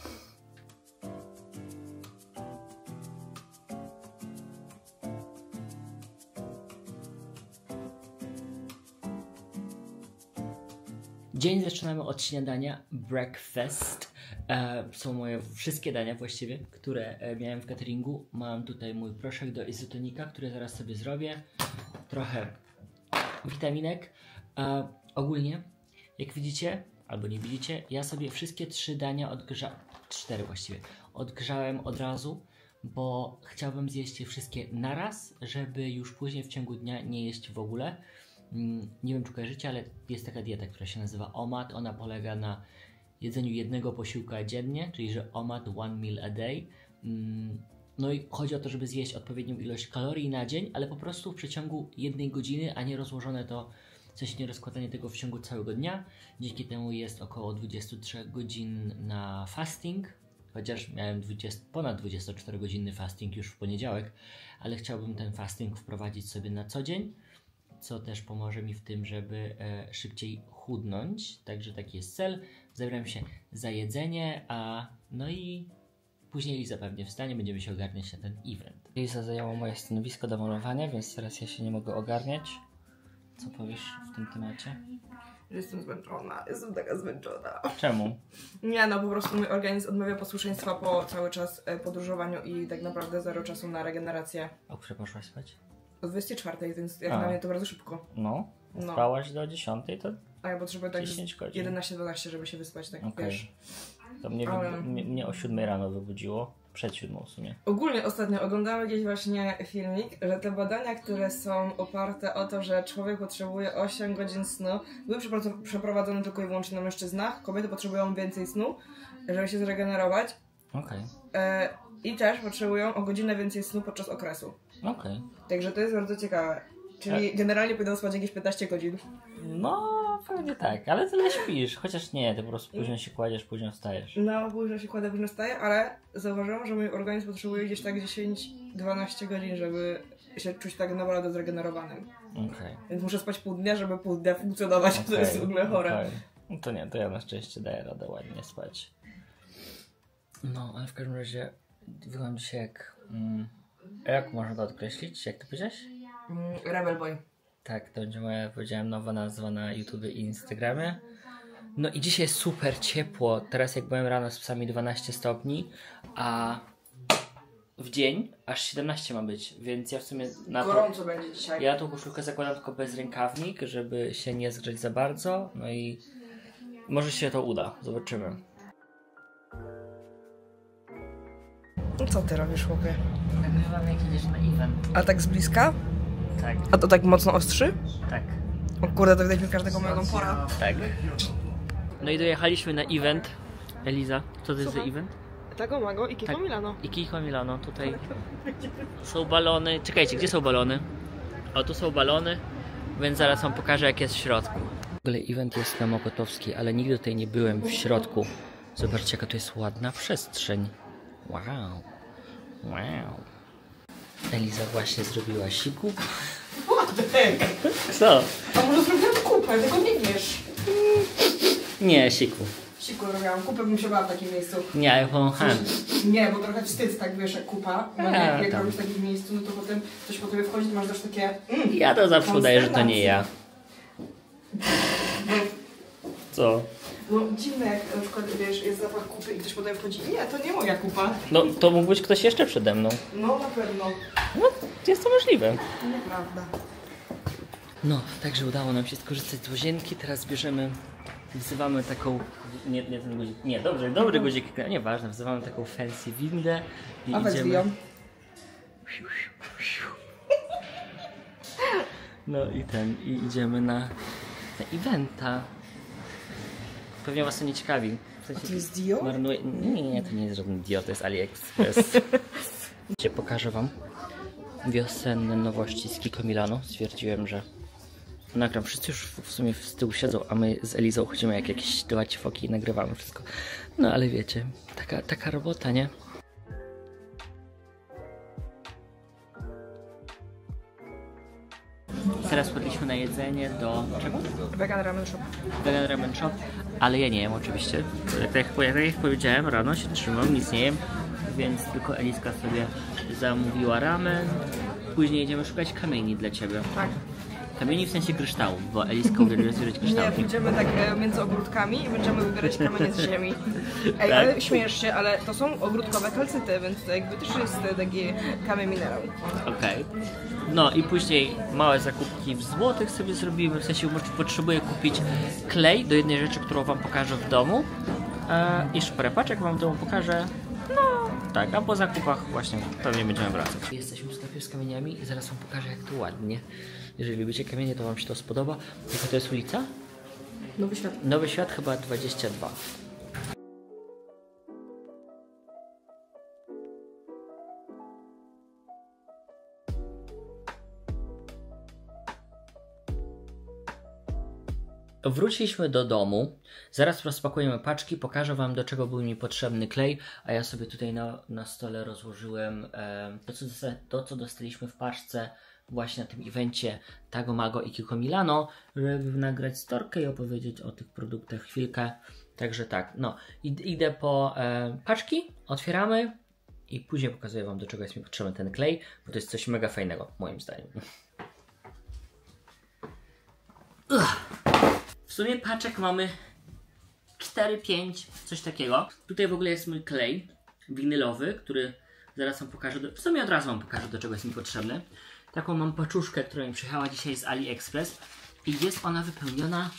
[SPEAKER 1] Dzień zaczynamy od śniadania, breakfast. Są moje wszystkie dania właściwie, które miałem w cateringu. Mam tutaj mój proszek do izotonika, który zaraz sobie zrobię. Trochę witaminek. Ogólnie, jak widzicie, albo nie widzicie, ja sobie wszystkie 3 dania odgrzałem, 4 właściwie, odgrzałem od razu, bo chciałbym zjeść je wszystkie naraz, żeby już później w ciągu dnia nie jeść w ogóle. Nie wiem, czy kojarzycie, ale jest taka dieta, która się nazywa OMAD. Ona polega na jedzeniu jednego posiłka dziennie, czyli że OMAD, one meal a day. No i chodzi o to, żeby zjeść odpowiednią ilość kalorii na dzień, ale po prostu w przeciągu 1 godziny, a nie rozłożone to, w sensie nie rozkładanie tego w ciągu całego dnia. Dzięki temu jest około 23 godzin na fasting, chociaż miałem ponad 24-godzinny fasting już w poniedziałek, ale chciałbym ten fasting wprowadzić sobie na co dzień, co też pomoże mi w tym, żeby szybciej chudnąć. Także taki jest cel. Zabieram się za jedzenie, no i później Liza pewnie wstanie, będziemy się ogarniać na ten event. Liza zajęła moje stanowisko do malowania, więc teraz ja się nie mogę ogarniać. Co powiesz w tym temacie?
[SPEAKER 2] Jestem zmęczona, jestem taka zmęczona.
[SPEAKER 1] Czemu?
[SPEAKER 2] Nie, no po prostu mój organizm odmawia posłuszeństwa po cały czas podróżowaniu i tak naprawdę 0 czasu na regenerację.
[SPEAKER 1] O której poszłaś spać?
[SPEAKER 2] O 24, więc jak na mnie to bardzo szybko.
[SPEAKER 1] No, spałaś do 10, to
[SPEAKER 2] a ja potrzebuję tak
[SPEAKER 1] 10 godzin.
[SPEAKER 2] 11-12, żeby się wyspać, tak wiesz.
[SPEAKER 1] To mnie o 7 rano wybudziło, przed 7 w sumie.
[SPEAKER 2] Ogólnie ostatnio oglądałam gdzieś właśnie filmik, że te badania, które są oparte o to, że człowiek potrzebuje 8 godzin snu, były przeprowadzone tylko i wyłącznie na mężczyznach. Kobiety potrzebują więcej snu, żeby się zregenerować.
[SPEAKER 1] Okej.
[SPEAKER 2] I też potrzebują o godzinę więcej snu podczas okresu.
[SPEAKER 1] Okej.
[SPEAKER 2] Także to jest bardzo ciekawe. Czyli generalnie powinno spać jakieś 15 godzin.
[SPEAKER 1] No, pewnie tak, ale tyle śpisz, chociaż nie, ty po prostu późno się kładziesz, późno wstajesz.
[SPEAKER 2] No, późno się kładę, późno wstaję, ale zauważyłam, że mój organizm potrzebuje gdzieś tak 10-12 godzin, żeby się czuć tak naprawdę zregenerowanym.
[SPEAKER 1] Okej.
[SPEAKER 2] Więc muszę spać pół dnia, żeby pół dnia funkcjonować, to jest w ogóle chore.
[SPEAKER 1] No to nie, to ja na szczęście daję radę ładnie spać. No, ale w każdym razie wyglądam dzisiaj jak... jak można to określić? Jak to powiedziałeś?
[SPEAKER 2] Rebel Boy.
[SPEAKER 1] Tak, to będzie moja, powiedziałem, nowa nazwa na YouTube i Instagramie. No i dzisiaj jest super ciepło. Teraz jak byłem rano z psami 12 stopni, a w dzień aż 17 ma być, więc ja w sumie na to...
[SPEAKER 2] Gorąco będzie dzisiaj.
[SPEAKER 1] Ja tą koszulkę zakładam tylko bez rękawnik, żeby się nie zgrzeć za bardzo. No i może się to uda. Zobaczymy.
[SPEAKER 2] No co ty robisz, chłopie?
[SPEAKER 1] Nagrywam jak idziesz na event.
[SPEAKER 2] A tak z bliska?
[SPEAKER 1] Tak.
[SPEAKER 2] A to tak mocno ostrzy?
[SPEAKER 1] Tak.
[SPEAKER 2] O kurde, to widać mi każdego mojego pora.
[SPEAKER 1] Tak. No i dojechaliśmy na event. Eliza, co to jest za event?
[SPEAKER 2] Tego Mago i Kiko Milano.
[SPEAKER 1] I Kiko Milano, tutaj są balony. Czekajcie, gdzie są balony? O, tu są balony, więc zaraz wam pokażę, jak jest w środku. W ogóle event jest na Mokotowskiej, ale nigdy tutaj nie byłem w środku. Zobaczcie, jaka to jest ładna przestrzeń. Wow. Wow. Eliza właśnie zrobiła siku.
[SPEAKER 2] Władek!
[SPEAKER 1] Co?
[SPEAKER 2] A może zrobiłam kupę, tego nie wiesz.
[SPEAKER 1] Nie, siku.
[SPEAKER 2] Siku robiłam, kupę bym się bała w takim miejscu.
[SPEAKER 1] Nie, ja pomachałem.
[SPEAKER 2] Nie, bo trochę wstyd, tak wiesz, jak kupa. No, jak
[SPEAKER 1] tam.
[SPEAKER 2] robisz w takim miejscu, no to potem coś po tobie wchodzi, to masz też takie...
[SPEAKER 1] Ja to zawsze udaję, że to nie ja. Co?
[SPEAKER 2] No dziwne, jak na przykład, wiesz, jest zapach kupy i ktoś potem wchodzi. Nie, to nie moja kupa.
[SPEAKER 1] No, to mógł być ktoś jeszcze przede mną.
[SPEAKER 2] No, na pewno.
[SPEAKER 1] No, jest to możliwe.
[SPEAKER 2] Nieprawda.
[SPEAKER 1] No, także udało nam się skorzystać z łazienki. Teraz bierzemy, wzywamy taką, nie ten guzik, nie, dobry guzik, nieważne, wzywamy taką fancy windę i idziemy. No i idziemy na eventa. Pewnie was to nie ciekawi. W sensie,
[SPEAKER 2] to jest Dio?
[SPEAKER 1] Nie, to nie jest żaden Dio, to jest AliExpress. Pokażę wam wiosenne nowości z Kiko Milano. Stwierdziłem, że nagram. Wszyscy już w sumie z tyłu siedzą, a my z Elizą chodzimy jak jakieś dwa foki i nagrywamy wszystko. No ale wiecie, taka robota, nie? Teraz podliśmy na jedzenie do czego?
[SPEAKER 2] Vegan Ramen Shop.
[SPEAKER 1] Vegan Ramen Shop, ale ja nie jem oczywiście. Tak jak powiedziałem, rano się trzymam, nic nie jem, więc tylko Eliska sobie zamówiła ramen. Później jedziemy szukać kamieni dla ciebie.
[SPEAKER 2] Tak.
[SPEAKER 1] Kamieni w sensie kryształów, bo Eliska uwielbia zbierać kryształki.
[SPEAKER 2] Nie, pójdziemy tak między ogródkami i będziemy wybierać kamienie z ziemi. Ej,
[SPEAKER 1] Tak?
[SPEAKER 2] ale śmiejesz się, ale to są ogródkowe kalcyty, więc to jakby też jest taki kamień minerał.
[SPEAKER 1] Okej. No i później małe zakupki w złotych sobie zrobimy, w sensie potrzebuję kupić klej do jednej rzeczy, którą wam pokażę w domu. I parę paczek wam w domu pokażę. No tak, a po zakupach właśnie pewnie będziemy wracać. Jesteśmy w sklepie z kamieniami i zaraz wam pokażę, jak to ładnie. Jeżeli lubicie kamienie, to wam się to spodoba. Jaka to jest ulica?
[SPEAKER 2] Nowy Świat.
[SPEAKER 1] Nowy Świat chyba 22. Wróciliśmy do domu, zaraz rozpakujemy paczki, pokażę wam, do czego był mi potrzebny klej, a ja sobie tutaj na stole rozłożyłem to, co dostaliśmy w paczce właśnie na tym evencie Tago Mago i Kiko Milano, żeby nagrać storkę i opowiedzieć o tych produktach chwilkę. Także tak, no, idę po paczki, otwieramy i później pokazuję wam, do czego jest mi potrzebny ten klej, bo to jest coś mega fajnego, moim zdaniem. W sumie paczek mamy 4-5, coś takiego. Tutaj w ogóle jest mój klej winylowy, który zaraz wam pokażę, w sumie od razu wam pokażę, do czego jest mi potrzebny. Taką mam paczuszkę, która mi przyjechała dzisiaj z AliExpress i jest ona wypełniona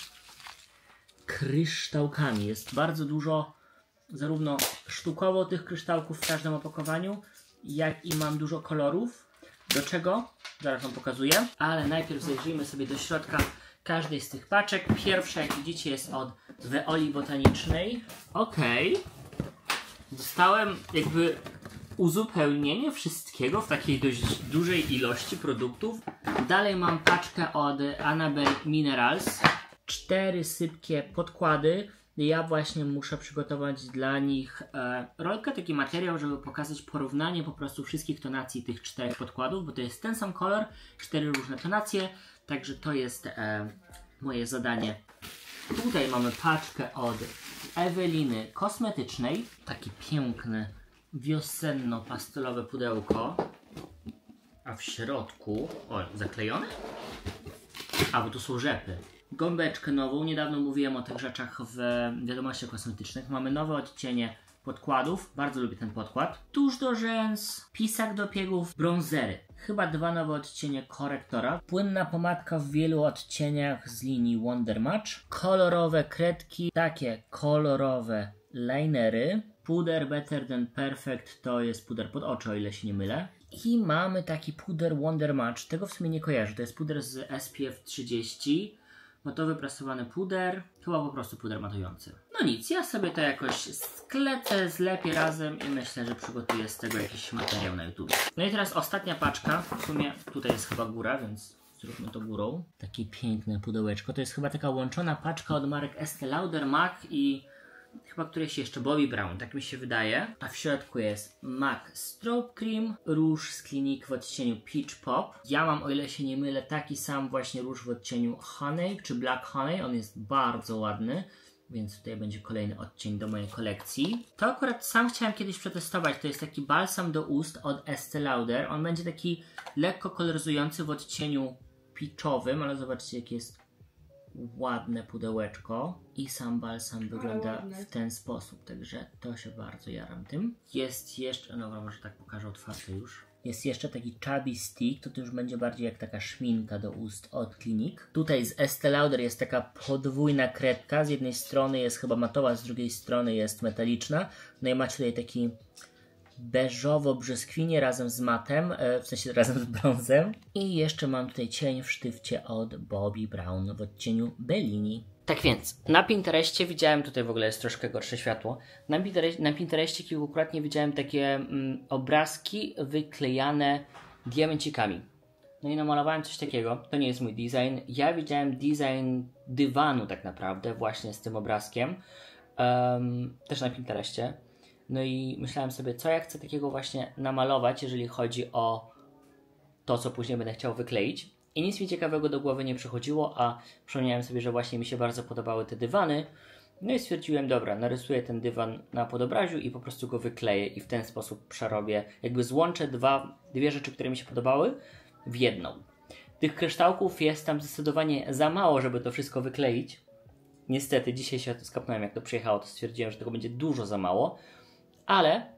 [SPEAKER 1] kryształkami. Jest bardzo dużo, zarówno sztukowo tych kryształków w każdym opakowaniu, jak i mam dużo kolorów. Do czego? Zaraz wam pokazuję, ale najpierw zajrzyjmy sobie do środka każdej z tych paczek. Pierwsza, jak widzicie, jest od Weoli Botanicznej. Okej. Dostałem jakby uzupełnienie wszystkiego w takiej dość dużej ilości produktów. Dalej mam paczkę od Annabelle Minerals. 4 sypkie podkłady. Ja właśnie muszę przygotować dla nich rolkę, taki materiał, żeby pokazać porównanie po prostu wszystkich tonacji tych 4 podkładów, bo to jest ten sam kolor, 4 różne tonacje, także to jest moje zadanie. Tutaj mamy paczkę od Eweliny Kosmetycznej, takie piękne wiosenno-pastelowe pudełko, a w środku, o, zaklejone? A, bo tu są rzepy. Gąbeczkę nową, niedawno mówiłem o tych rzeczach w wiadomościach kosmetycznych. Mamy nowe odcienie podkładów, bardzo lubię ten podkład. Tusz do rzęs, pisak do piegów, bronzery. Chyba 2 nowe odcienie korektora. Płynna pomadka w wielu odcieniach z linii Wonder Match. Kolorowe kredki, takie kolorowe linery. Puder Better Than Perfect to jest puder pod oczy, o ile się nie mylę. I mamy taki puder Wonder Match, tego w sumie nie kojarzę, to jest puder z SPF 30. Matowy prasowany puder, chyba po prostu puder matujący. No nic, ja sobie to jakoś sklecę, zlepię razem i myślę, że przygotuję z tego jakiś materiał na YouTube. No i teraz ostatnia paczka, w sumie tutaj jest chyba góra, więc zróbmy to górą. Takie piękne pudełeczko, to jest chyba taka łączona paczka od marek Estée Lauder, MAC i chyba któreś jeszcze Bobbi Brown, tak mi się wydaje. A w środku jest MAC Strobe Cream, róż z Clinique w odcieniu Peach Pop. Ja mam, o ile się nie mylę, taki sam właśnie róż w odcieniu Honey, czy Black Honey. On jest bardzo ładny, więc tutaj będzie kolejny odcień do mojej kolekcji. To akurat sam chciałem kiedyś przetestować. To jest taki balsam do ust od Estée Lauder. On będzie taki lekko koloryzujący w odcieniu peachowym, ale zobaczcie, jaki jest ładne pudełeczko i sam balsam wygląda w ten sposób, także to się bardzo jaram tym. Jest jeszcze, no może tak pokażę otwarte już. Jest jeszcze taki chubby stick, to już będzie bardziej jak taka szminka do ust od Clinique. Tutaj z Estée Lauder jest taka podwójna kredka, z jednej strony jest chyba matowa, z drugiej strony jest metaliczna. No i macie tutaj taki beżowo-brzoskwinie razem z matem, w sensie razem z brązem. I jeszcze mam tutaj cień w sztywcie od Bobbi Brown w odcieniu Bellini. Tak więc, na Pinterestie widziałem, tutaj w ogóle jest troszkę gorsze światło, na Pinterestie kilkukrotnie widziałem takie obrazki wyklejane diamencikami. No i namalowałem coś takiego, to nie jest mój design. Ja widziałem design dywanu tak naprawdę właśnie z tym obrazkiem, też na Pinterestie. No i myślałem sobie, co ja chcę takiego właśnie namalować, jeżeli chodzi o to, co później będę chciał wykleić. I nic mi ciekawego do głowy nie przychodziło, a przypomniałem sobie, że właśnie mi się bardzo podobały te dywany. No i stwierdziłem, dobra, narysuję ten dywan na podobraziu i po prostu go wykleję i w ten sposób przerobię, jakby złączę dwie rzeczy, które mi się podobały w jedną. Tych kryształków jest tam zdecydowanie za mało, żeby to wszystko wykleić. Niestety, dzisiaj się o to skapnąłem, jak to przyjechało, to stwierdziłem, że tego będzie dużo za mało. Ale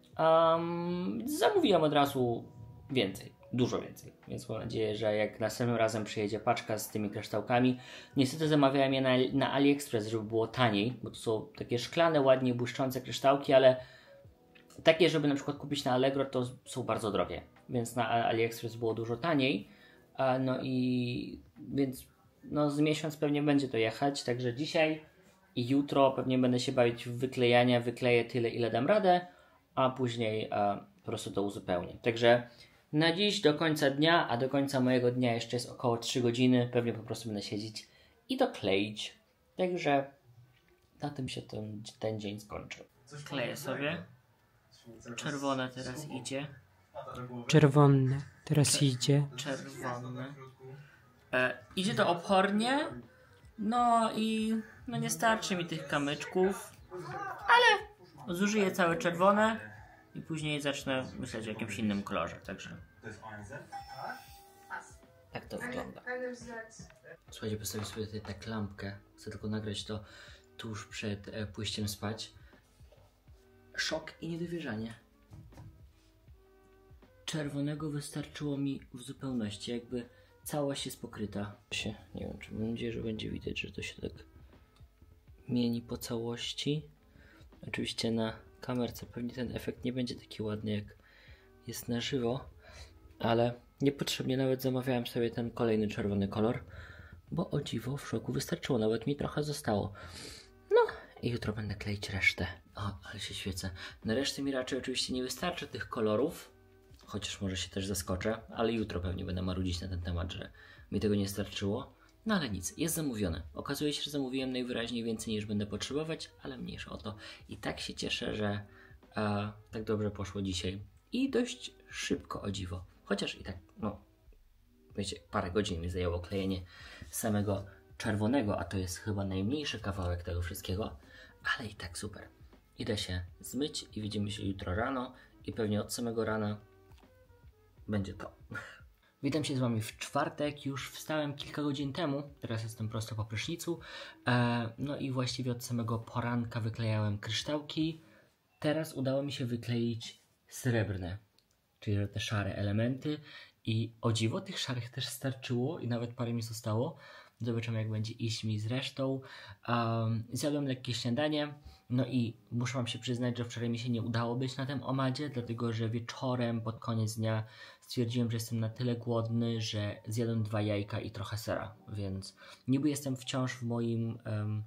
[SPEAKER 1] zamówiłem od razu więcej, dużo więcej, więc mam nadzieję, że jak następnym razem przyjedzie paczka z tymi kryształkami, niestety zamawiałem je na AliExpress, żeby było taniej, bo to są takie szklane, ładnie błyszczące kryształki, ale takie, żeby na przykład kupić na Allegro, to są bardzo drogie, więc na AliExpress było dużo taniej, no i więc no z miesiąc pewnie będzie to jechać, także dzisiaj i jutro pewnie będę się bawić w wyklejanie, wykleję tyle, ile dam radę, a później po prostu to uzupełnię. Także na dziś do końca dnia, a do końca mojego dnia jeszcze jest około 3 godziny, pewnie po prostu będę siedzieć i dokleić. Także na tym się ten dzień skończy. Kleję sobie. Czerwone teraz idzie.
[SPEAKER 4] Czerwone teraz idzie.
[SPEAKER 1] Czerwone. Idzie to opornie. No i no nie starczy mi tych kamyczków. Ale zużyję całe czerwone i później zacznę myśleć o jakimś innym kolorze. Także tak to wygląda. Słuchajcie, postawię sobie tutaj tak lampkę. Chcę tylko nagrać to tuż przed pójściem spać. Szok i niedowierzanie. Czerwonego wystarczyło mi w zupełności, jakby całość jest pokryta. Nie wiem, czy mam nadzieję, że będzie widać, że to się tak mieni po całości. Oczywiście na kamerce pewnie ten efekt nie będzie taki ładny, jak jest na żywo, ale niepotrzebnie nawet zamawiałem sobie ten kolejny czerwony kolor, bo o dziwo w szoku wystarczyło, nawet mi trochę zostało. No i jutro będę kleić resztę. O, ale się świecę. Na resztę mi raczej oczywiście nie wystarczy tych kolorów, chociaż może się też zaskoczę, ale jutro pewnie będę marudzić na ten temat, że mi tego nie starczyło. No ale nic, jest zamówione. Okazuje się, że zamówiłem najwyraźniej więcej niż będę potrzebować, ale mniejsza o to. I tak się cieszę, że tak dobrze poszło dzisiaj. I dość szybko, o dziwo. Chociaż i tak, no, wiecie, parę godzin mi zajęło klejenie samego czerwonego, a to jest chyba najmniejszy kawałek tego wszystkiego. Ale i tak super. Idę się zmyć i widzimy się jutro rano i pewnie od samego rana będzie to. Witam się z Wami w czwartek, już wstałem kilka godzin temu, teraz jestem prosto po prysznicu, no i właściwie od samego poranka wyklejałem kryształki. Teraz udało mi się wykleić srebrne, czyli te szare elementy i o dziwo tych szarych też starczyło i nawet parę mi zostało. Zobaczymy, jak będzie iść mi z resztą. Zjadłem lekkie śniadanie, no i muszę Wam się przyznać, że wczoraj mi się nie udało być na tym omadzie, dlatego że wieczorem, pod koniec dnia stwierdziłem, że jestem na tyle głodny, że zjadłem 2 jajka i trochę sera, więc niby jestem wciąż w moim...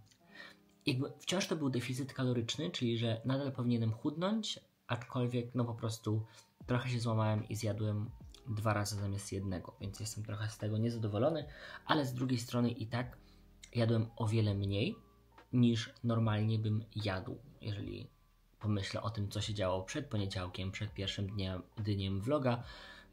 [SPEAKER 1] jakby wciąż to był deficyt kaloryczny, czyli że nadal powinienem chudnąć, aczkolwiek no po prostu trochę się złamałem i zjadłem 2 razy zamiast 1, więc jestem trochę z tego niezadowolony, ale z drugiej strony i tak jadłem o wiele mniej niż normalnie bym jadł, jeżeli pomyślę o tym, co się działo przed poniedziałkiem, przed pierwszym dniem vloga,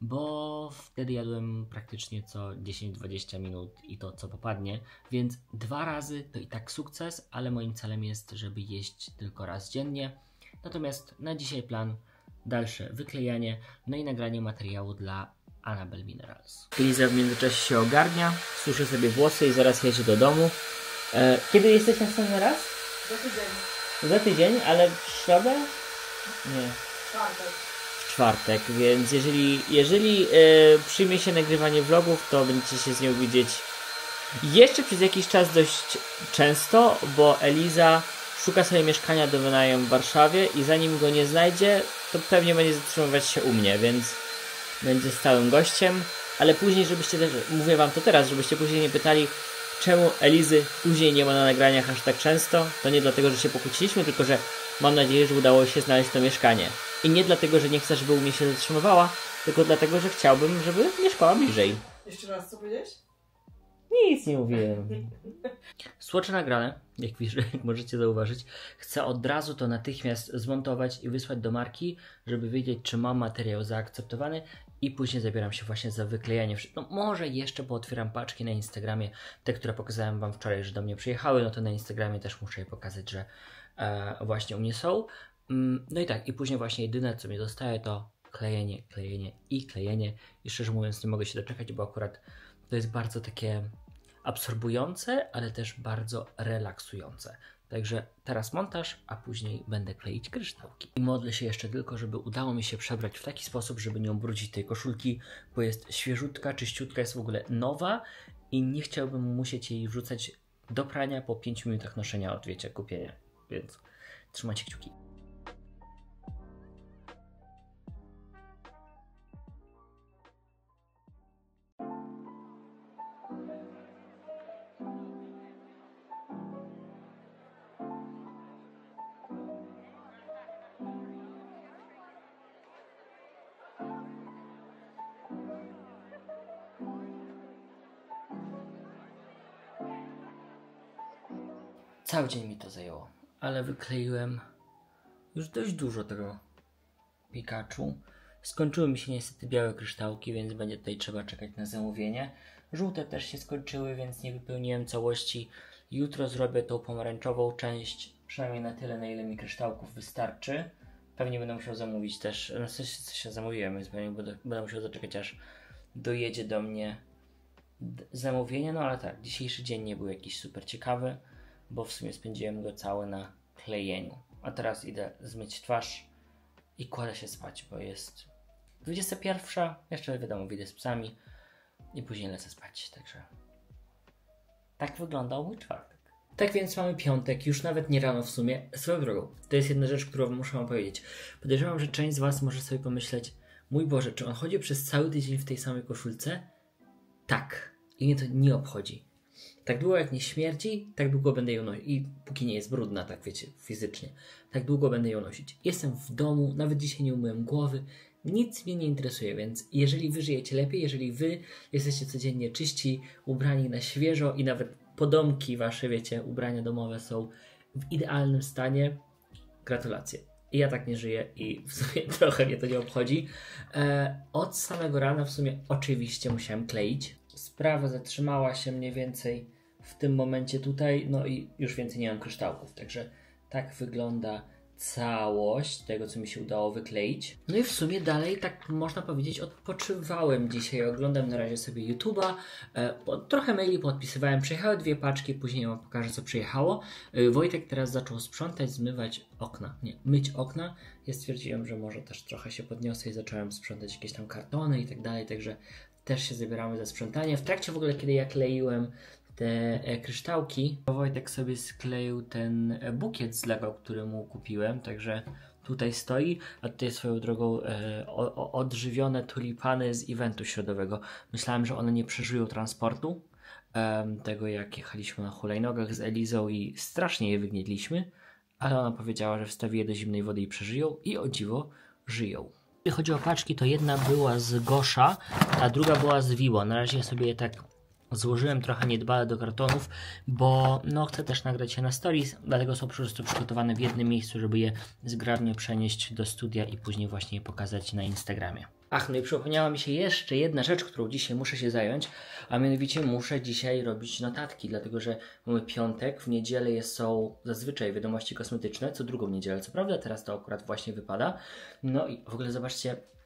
[SPEAKER 1] bo wtedy jadłem praktycznie co 10-20 minut i to co popadnie, więc 2 razy to i tak sukces, ale moim celem jest, żeby jeść tylko raz dziennie. Natomiast na dzisiaj plan dalsze wyklejanie, no i nagranie materiału dla Annabelle Minerals. Eliza w międzyczasie się ogarnia, suszy sobie włosy i zaraz jedzie do domu. Kiedy jesteś następny raz?
[SPEAKER 2] Za tydzień.
[SPEAKER 1] Za tydzień, ale w środę? Nie.
[SPEAKER 2] Czwartek.
[SPEAKER 1] W czwartek, więc jeżeli przyjmie się nagrywanie vlogów, to będziecie się z nią widzieć jeszcze przez jakiś czas dość często, bo Eliza szuka sobie mieszkania do wynajem w Warszawie i zanim go nie znajdzie, to pewnie będzie zatrzymywać się u mnie, więc będzie stałym gościem, ale później, żebyście też, mówię wam to teraz, żebyście później nie pytali, czemu Elizy później nie ma na nagraniach aż tak często, to nie dlatego, że się pokłóciliśmy, tylko że mam nadzieję, że udało się znaleźć to mieszkanie. I nie dlatego, że nie chcę, żeby u mnie się zatrzymywała, tylko dlatego, że chciałbym, żeby mieszkała bliżej.
[SPEAKER 2] Jeszcze raz, co powiedziałeś?
[SPEAKER 1] Nic nie mówiłem. Słocze nagrane, jak możecie zauważyć. Chcę od razu to natychmiast zmontować i wysłać do marki, żeby wiedzieć, czy mam materiał zaakceptowany i później zabieram się właśnie za wyklejanie. No może jeszcze pootwieram paczki na Instagramie, te, które pokazałem wam wczoraj, że do mnie przyjechały, no to na Instagramie też muszę je pokazać, że właśnie u mnie są. No i tak, i później właśnie jedyne, co mnie zostaje, to klejenie, klejenie i klejenie. I szczerze mówiąc nie mogę się doczekać, bo akurat to jest bardzo takie absorbujące, ale też bardzo relaksujące. Także teraz montaż, a później będę kleić kryształki. I modlę się jeszcze tylko, żeby udało mi się przebrać w taki sposób, żeby nie ubrudzić tej koszulki, bo jest świeżutka, czyściutka, jest w ogóle nowa i nie chciałbym musieć jej wrzucać do prania po 5 minutach noszenia od, wiecie, kupienia. Więc trzymajcie kciuki. Cały dzień mi to zajęło, ale wykleiłem już dość dużo tego Pikachu. Skończyły mi się niestety białe kryształki, więc będzie tutaj trzeba czekać na zamówienie. Żółte też się skończyły, więc nie wypełniłem całości. Jutro zrobię tą pomarańczową część, przynajmniej na tyle, na ile mi kryształków wystarczy. Pewnie będę musiał zamówić też, no coś się zamówiłem, więc pewnie będę musiał zaczekać, aż dojedzie do mnie zamówienie. No ale tak, dzisiejszy dzień nie był jakiś super ciekawy, bo w sumie spędziłem go cały na klejeniu. A teraz idę zmyć twarz i kładę się spać, bo jest 21. Jeszcze wiadomo, wyjdę z psami i później lecę spać. Także tak wyglądał mój czwartek. Tak więc mamy piątek, już nawet nie rano w sumie. Swoją drogą, to jest jedna rzecz, którą muszę wam powiedzieć. Podejrzewam, że część z was może sobie pomyśleć: mój Boże, czy on chodzi przez cały tydzień w tej samej koszulce? Tak. I mnie to nie obchodzi. Tak długo jak nie śmierdzi, tak długo będę ją nosić. I póki nie jest brudna, tak wiecie, fizycznie. Tak długo będę ją nosić. Jestem w domu, nawet dzisiaj nie umyłem głowy. Nic mnie nie interesuje, więc jeżeli wy żyjecie lepiej, jeżeli wy jesteście codziennie czyści, ubrani na świeżo i nawet podomki wasze, wiecie, ubrania domowe są w idealnym stanie, gratulacje. Ja tak nie żyję i w sumie trochę mnie to nie obchodzi. Od samego rana w sumie oczywiście musiałem kleić. Sprawa zatrzymała się mniej więcej w tym momencie tutaj, no i już więcej nie mam kryształków, także tak wygląda całość tego, co mi się udało wykleić. No i w sumie dalej, tak można powiedzieć, odpoczywałem dzisiaj. Oglądam na razie sobie YouTube'a, trochę maili podpisywałem, przyjechały 2 paczki, później wam pokażę, co przyjechało. Wojtek teraz zaczął sprzątać, zmywać okna, myć okna. Ja stwierdziłem, że może też trochę się podniosę i zacząłem sprzątać jakieś tam kartony i tak dalej, także też się zabieramy za sprzątanie. W trakcie w ogóle, kiedy ja kleiłem te kryształki, Wojtek sobie skleił ten bukiet z Lego, który mu kupiłem, także tutaj stoi, a tutaj swoją drogą odżywione tulipany z eventu środowego. Myślałem, że one nie przeżyją transportu, tego jak jechaliśmy na hulajnogach z Elizą i strasznie je wygnietliśmy, ale ona powiedziała, że wstawi je do zimnej wody i przeżyją i o dziwo żyją. Jeśli chodzi o paczki, to jedna była z Gosha, a druga była z Vivo. Na razie sobie tak złożyłem trochę niedbale do kartonów, bo no chcę też nagrać się na stories, dlatego są po prostu przygotowane w jednym miejscu, żeby je zgrabnie przenieść do studia i później właśnie je pokazać na Instagramie. Ach, no i przypomniała mi się jeszcze jedna rzecz, którą dzisiaj muszę się zająć, a mianowicie muszę dzisiaj robić notatki, dlatego że mamy piątek, w niedzielę są zazwyczaj wiadomości kosmetyczne, co drugą niedzielę, co prawda teraz to akurat właśnie wypada. No i w ogóle zobaczcie,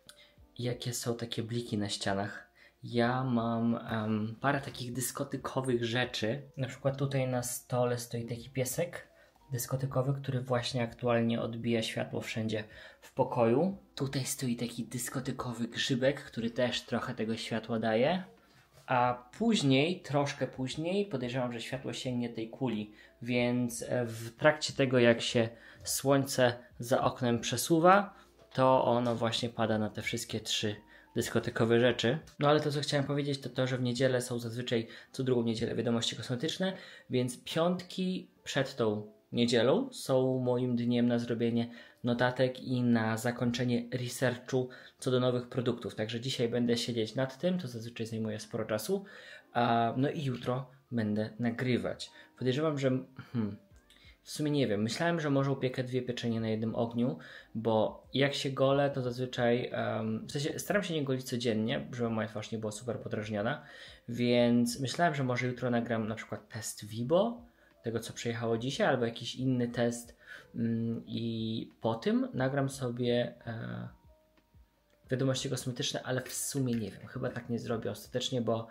[SPEAKER 1] jakie są takie bliki na ścianach. Ja mam parę takich dyskotykowych rzeczy. Na przykład tutaj na stole stoi taki piesek dyskotykowy, który właśnie aktualnie odbija światło wszędzie w pokoju. Tutaj stoi taki dyskotykowy grzybek, który też trochę tego światła daje. A później, troszkę później, podejrzewam, że światło sięgnie tej kuli, więc w trakcie tego, jak się słońce za oknem przesuwa, to ono właśnie pada na te wszystkie 3 dyskotykowe rzeczy. No ale to, co chciałem powiedzieć, to to, że w niedzielę są zazwyczaj co drugą niedzielę wiadomości kosmetyczne, więc piątki przed tą niedzielą są moim dniem na zrobienie notatek i na zakończenie researchu co do nowych produktów. Także dzisiaj będę siedzieć nad tym, to zazwyczaj zajmuje sporo czasu. No i jutro będę nagrywać. Podejrzewam, że... w sumie nie wiem. Myślałem, że może upiekę 2 pieczenie na jednym ogniu, bo jak się golę, to zazwyczaj... w sensie staram się nie golić codziennie, żeby moja twarz nie była super podrażniona, więc myślałem, że może jutro nagram na przykład test Vibo, tego co przyjechało dzisiaj, albo jakiś inny test i po tym nagram sobie wiadomości kosmetyczne, ale w sumie nie wiem, chyba tak nie zrobię ostatecznie, bo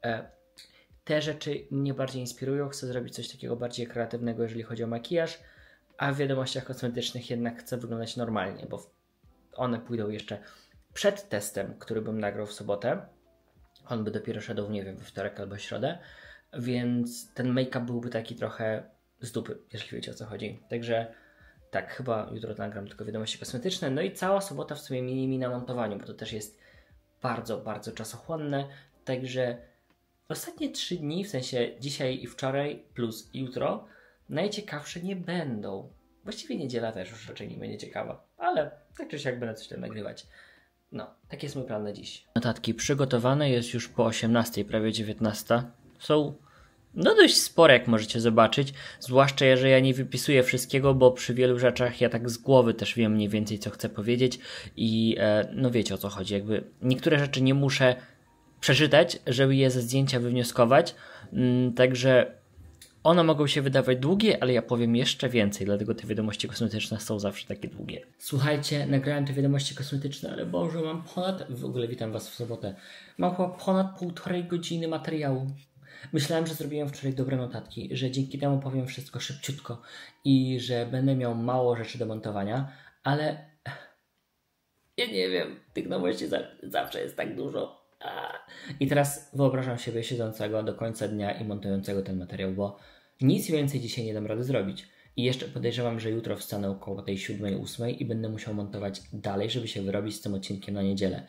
[SPEAKER 1] te rzeczy mnie bardziej inspirują, chcę zrobić coś takiego bardziej kreatywnego, jeżeli chodzi o makijaż, a w wiadomościach kosmetycznych jednak chcę wyglądać normalnie, bo one pójdą jeszcze przed testem, który bym nagrał w sobotę. On by dopiero szedł, nie wiem, we wtorek albo środę, więc ten make-up byłby taki trochę z dupy, jeśli wiecie o co chodzi. Także tak, chyba jutro nagram tylko wiadomości kosmetyczne. No i cała sobota w sumie mini na montowaniu, bo to też jest bardzo, bardzo czasochłonne. Także ostatnie 3 dni, w sensie dzisiaj i wczoraj plus jutro, najciekawsze nie będą. Właściwie niedziela też już raczej nie będzie ciekawa, ale tak czy siak będę coś tam nagrywać. No, taki jest mój plan na dziś. Notatki przygotowane, jest już po 18, prawie 19. Są dość spore, jak możecie zobaczyć, zwłaszcza, że ja nie wypisuję wszystkiego, bo przy wielu rzeczach ja tak z głowy też wiem mniej więcej, co chcę powiedzieć i no wiecie o co chodzi, jakby niektóre rzeczy nie muszę przeczytać, żeby je ze zdjęcia wywnioskować, także one mogą się wydawać długie, ale ja powiem jeszcze więcej, dlatego te wiadomości kosmetyczne są zawsze takie długie. Słuchajcie, nagrałem te wiadomości kosmetyczne, ale Boże, mam w ogóle witam Was w sobotę, mam chyba ponad 1,5 godziny materiału. Myślałem, że zrobiłem wczoraj dobre notatki, że dzięki temu powiem wszystko szybciutko i że będę miał mało rzeczy do montowania, ale ja nie wiem, tych nowości zawsze jest tak dużo. I teraz wyobrażam siebie siedzącego do końca dnia i montującego ten materiał, bo nic więcej dzisiaj nie dam rady zrobić. I jeszcze podejrzewam, że jutro wstanę około tej 7, 8 i będę musiał montować dalej, żeby się wyrobić z tym odcinkiem na niedzielę.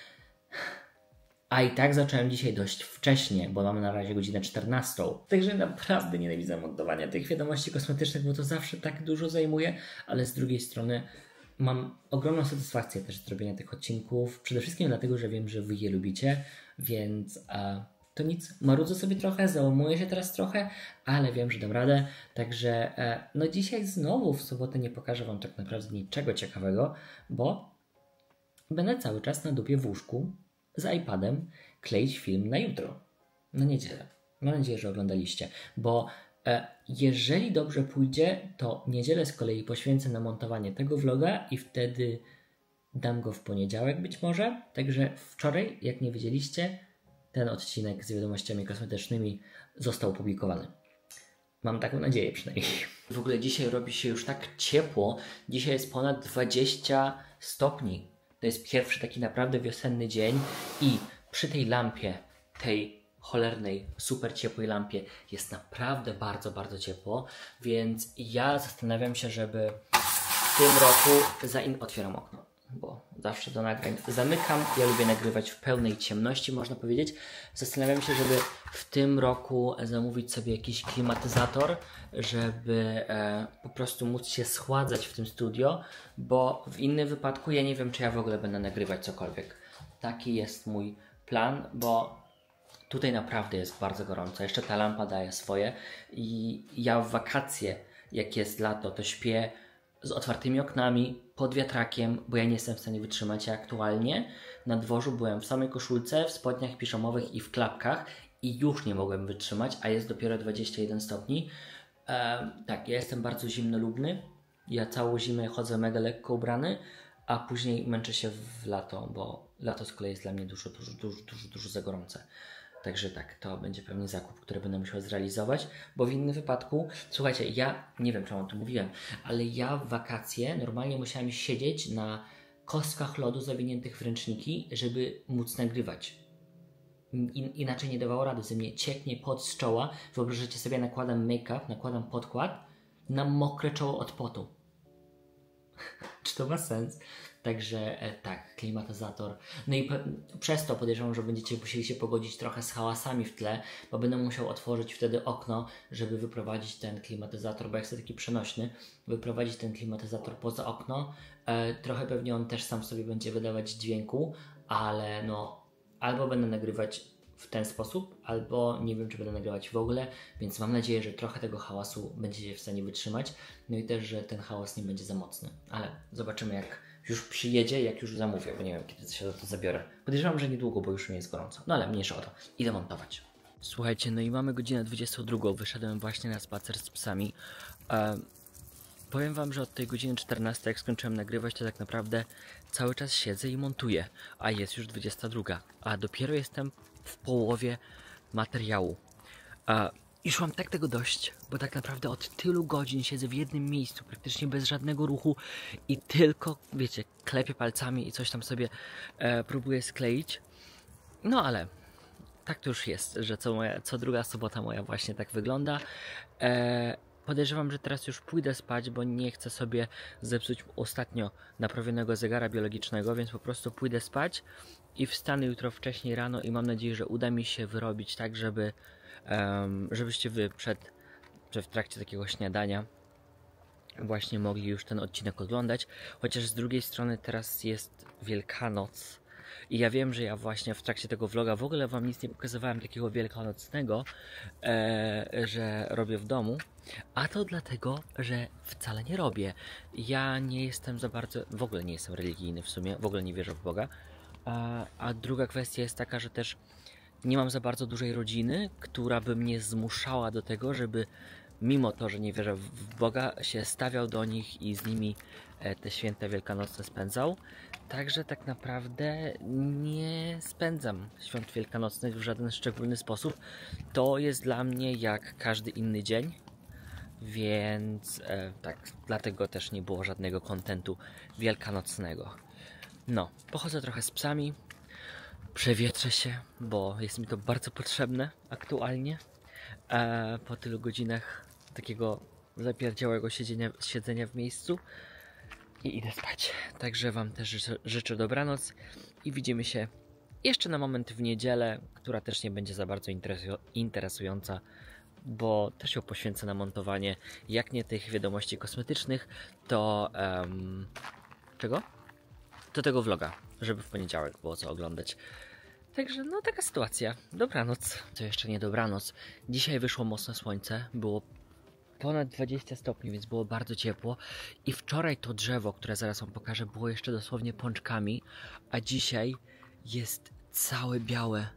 [SPEAKER 1] A i tak zacząłem dzisiaj dość wcześnie, bo mamy na razie godzinę 14. Także naprawdę nienawidzę montowania tych wiadomości kosmetycznych, bo to zawsze tak dużo zajmuje, ale z drugiej strony mam ogromną satysfakcję też z zrobienia tych odcinków. Przede wszystkim dlatego, że wiem, że Wy je lubicie, więc to nic. Marudzę sobie trochę, załamuję się teraz trochę, ale wiem, że dam radę. Także no dzisiaj znowu w sobotę nie pokażę Wam tak naprawdę niczego ciekawego, bo będę cały czas na dupie w łóżku z iPadem kleić film na jutro, na niedzielę. Mam nadzieję, że oglądaliście, bo jeżeli dobrze pójdzie, to niedzielę z kolei poświęcę na montowanie tego vloga i wtedy dam go w poniedziałek być może. Także wczoraj, jak nie wiedzieliście, ten odcinek z wiadomościami kosmetycznymi został opublikowany. Mam taką nadzieję przynajmniej. W ogóle dzisiaj robi się już tak ciepło. Dzisiaj jest ponad 20 stopni. To jest pierwszy taki naprawdę wiosenny dzień i przy tej lampie, tej cholernej, super ciepłej lampie jest naprawdę bardzo, bardzo ciepło, więc ja zastanawiam się, żeby w tym roku otwieram okno, bo zawsze do nagrań zamykam, ja lubię nagrywać w pełnej ciemności, można powiedzieć. Zastanawiam się, żeby w tym roku zamówić sobie jakiś klimatyzator, żeby po prostu móc się schładzać w tym studio, bo w innym wypadku ja nie wiem, czy ja w ogóle będę nagrywać cokolwiek. Taki jest mój plan, bo tutaj naprawdę jest bardzo gorąco. Jeszcze ta lampa daje swoje i ja w wakacje, jak jest lato, to śpię z otwartymi oknami, pod wiatrakiem, bo ja nie jestem w stanie wytrzymać. Ja aktualnie na dworzu byłem w samej koszulce, w spodniach piżamowych i w klapkach i już nie mogłem wytrzymać, a jest dopiero 21 stopni. Tak, ja jestem bardzo zimnolubny. Ja całą zimę chodzę mega lekko ubrany, a później męczę się w lato, bo lato z kolei jest dla mnie dużo za gorące. Także tak, to będzie pewnie zakup, który będę musiał zrealizować, bo w innym wypadku, słuchajcie, ja nie wiem, czy o tym mówiłem, ale ja w wakacje normalnie musiałem siedzieć na kostkach lodu zawiniętych w ręczniki, żeby móc nagrywać. Inaczej nie dawało rady, ze mnie cieknie pot z czoła. Wyobraźcie sobie, nakładam make-up, nakładam podkład na mokre czoło od potu. Czy to ma sens? Także tak, klimatyzator. No i przez to podejrzewam, że będziecie musieli się pogodzić trochę z hałasami w tle, bo będę musiał otworzyć wtedy okno, żeby wyprowadzić ten klimatyzator, bo jak chcę taki przenośny, wyprowadzić ten klimatyzator poza okno. Trochę pewnie on też sam sobie będzie wydawać dźwięku, ale no albo będę nagrywać w ten sposób, albo nie wiem, czy będę nagrywać w ogóle, więc mam nadzieję, że trochę tego hałasu będziecie w stanie wytrzymać, no i też, że ten hałas nie będzie za mocny, ale zobaczymy, jak już przyjedzie, jak już zamówię, bo nie wiem, kiedy się za to zabiorę. Podejrzewam, że niedługo, bo już mi jest gorąco, no ale mniejsza o to, idę montować. Słuchajcie, no i mamy godzinę 22, wyszedłem właśnie na spacer z psami. Powiem wam, że od tej godziny 14, jak skończyłem nagrywać, to tak naprawdę cały czas siedzę i montuję, a jest już 22, a dopiero jestem w połowie materiału. Już mam tak tego dość, bo tak naprawdę od tylu godzin siedzę w jednym miejscu, praktycznie bez żadnego ruchu i tylko, wiecie, klepię palcami i coś tam sobie próbuję skleić. No ale tak to już jest, że co druga sobota moja właśnie tak wygląda. Podejrzewam, że teraz już pójdę spać, bo nie chcę sobie zepsuć ostatnio naprawionego zegara biologicznego, więc po prostu pójdę spać i wstanę jutro wcześniej rano i mam nadzieję, że uda mi się wyrobić tak, żebyście wy w trakcie takiego śniadania właśnie mogli już ten odcinek oglądać, chociaż z drugiej strony teraz jest Wielkanoc i ja wiem, że ja właśnie w trakcie tego vloga w ogóle wam nic nie pokazywałem takiego wielkanocnego, że robię w domu, a to dlatego, że wcale nie robię. Ja nie jestem za bardzo, w ogóle nie jestem religijny w sumie, w ogóle nie wierzę w Boga, a druga kwestia jest taka, że też nie mam za bardzo dużej rodziny, która by mnie zmuszała do tego, żeby mimo to, że nie wierzę w Boga, się stawiał do nich i z nimi te święta wielkanocne spędzał. Także tak naprawdę nie spędzam świąt wielkanocnych w żaden szczególny sposób. To jest dla mnie jak każdy inny dzień, więc tak, dlatego też nie było żadnego kontentu wielkanocnego. No, pochodzę trochę z psami, przewietrzę się, bo jest mi to bardzo potrzebne aktualnie. Po tylu godzinach takiego zapierdziałego siedzenia w miejscu i idę spać. Także wam też życzę dobranoc i widzimy się jeszcze na moment w niedzielę, która też nie będzie za bardzo interesująca, bo też ją poświęcę na montowanie, jak nie tych wiadomości kosmetycznych, to czego? Do tego vloga, żeby w poniedziałek było co oglądać. Także no taka sytuacja. Dobranoc. To jeszcze nie dobranoc. Dzisiaj wyszło mocne słońce. Było ponad 20 stopni, więc było bardzo ciepło. I wczoraj to drzewo, które zaraz wam pokażę, było jeszcze dosłownie pączkami. A dzisiaj jest całe białe.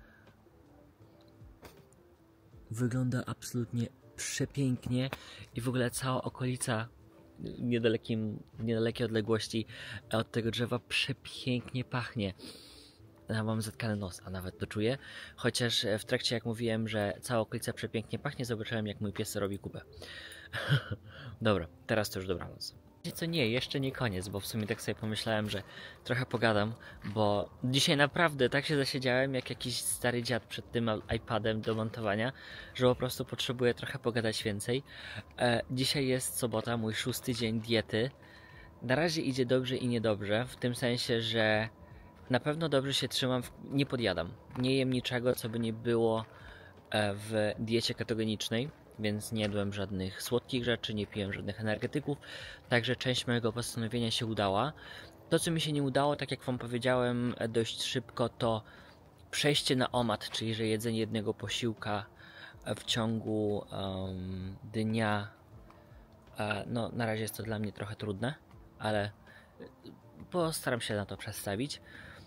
[SPEAKER 1] Wygląda absolutnie przepięknie. I w ogóle cała okolica w niedalekiej odległości od tego drzewa przepięknie pachnie. Ja mam zatkany nos, a nawet to czuję. Chociaż w trakcie, jak mówiłem, że cała okolica przepięknie pachnie, zobaczyłem, jak mój pies robi kupę. Dobra, teraz to już dobranoc. Wiecie co, nie, jeszcze nie koniec, bo w sumie tak sobie pomyślałem, że trochę pogadam, bo dzisiaj naprawdę tak się zasiedziałem, jak jakiś stary dziad przed tym iPadem do montowania, że po prostu potrzebuję trochę pogadać więcej. Dzisiaj jest sobota, mój 6. dzień diety. Na razie idzie dobrze i niedobrze, w tym sensie, że na pewno dobrze się trzymam, nie podjadam. Nie jem niczego, co by nie było w diecie ketogenicznej, więc nie jadłem żadnych słodkich rzeczy, nie piłem żadnych energetyków, także część mojego postanowienia się udała. To, co mi się nie udało, tak jak wam powiedziałem dość szybko, to przejście na OMAD, czyli że jedzenie jednego posiłka w ciągu dnia. No, na razie jest to dla mnie trochę trudne, ale postaram się na to przestawić.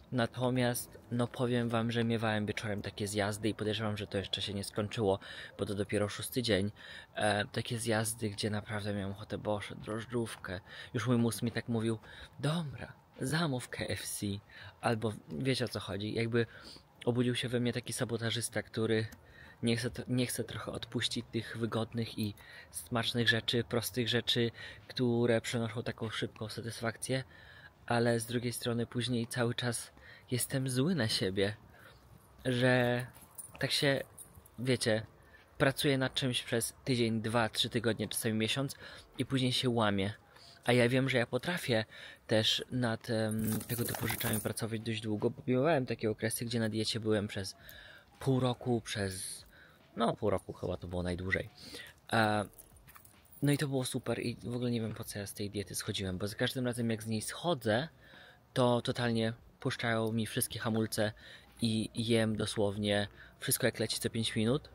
[SPEAKER 1] Natomiast, no powiem wam, że miewałem wieczorem takie zjazdy i podejrzewam, że to jeszcze się nie skończyło, bo to dopiero 6. dzień. Takie zjazdy, gdzie naprawdę miałem ochotę, boże, drożdżówkę. Już mój mózg mi tak mówił, dobra, zamów KFC. Albo wiecie o co chodzi, jakby obudził się we mnie taki sabotażysta, który nie chce trochę odpuścić tych wygodnych i smacznych rzeczy, prostych rzeczy, które przynoszą taką szybką satysfakcję, ale z drugiej strony później cały czas jestem zły na siebie, że tak się, wiecie, pracuję nad czymś przez tydzień, 2, 3 tygodnie, czasami miesiąc i później się łamię. A ja wiem, że ja potrafię też nad tego typu rzeczami pracować dość długo, bo miałem takie okresy, gdzie na diecie byłem przez pół roku, pół roku chyba to było najdłużej. No i to było super i w ogóle nie wiem, po co ja z tej diety schodziłem, bo za każdym razem jak z niej schodzę, to totalnie puszczają mi wszystkie hamulce i jem dosłownie wszystko jak leci co 5 minut.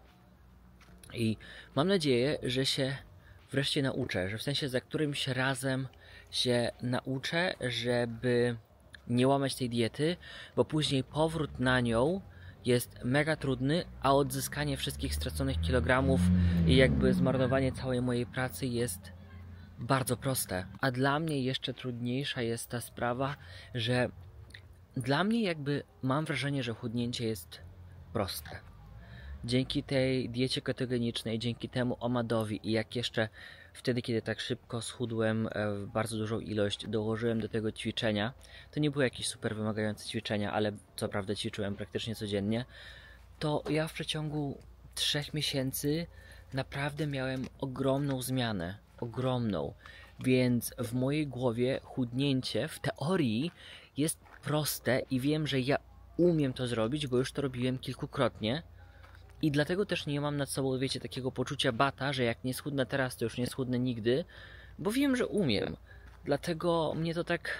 [SPEAKER 1] I mam nadzieję, że się wreszcie nauczę, że w sensie za którymś razem się nauczę, żeby nie łamać tej diety, bo później powrót na nią jest mega trudny, a odzyskanie wszystkich straconych kilogramów i jakby zmarnowanie całej mojej pracy jest bardzo proste. A dla mnie jeszcze trudniejsza jest ta sprawa, że dla mnie jakby mam wrażenie, że chudnięcie jest proste. Dzięki tej diecie ketogenicznej, dzięki temu omadowi i jak jeszcze wtedy, kiedy tak szybko schudłem w bardzo dużą ilość, dołożyłem do tego ćwiczenia. To nie były jakieś super wymagające ćwiczenia, ale co prawda ćwiczyłem praktycznie codziennie. To ja w przeciągu 3 miesięcy naprawdę miałem ogromną zmianę. Ogromną. Więc w mojej głowie chudnięcie w teorii jest proste i wiem, że ja umiem to zrobić, bo już to robiłem kilkukrotnie. I dlatego też nie mam nad sobą, wiecie, takiego poczucia bata, że jak nie schudnę teraz, to już nie schudnę nigdy, bo wiem, że umiem. Dlatego mnie to tak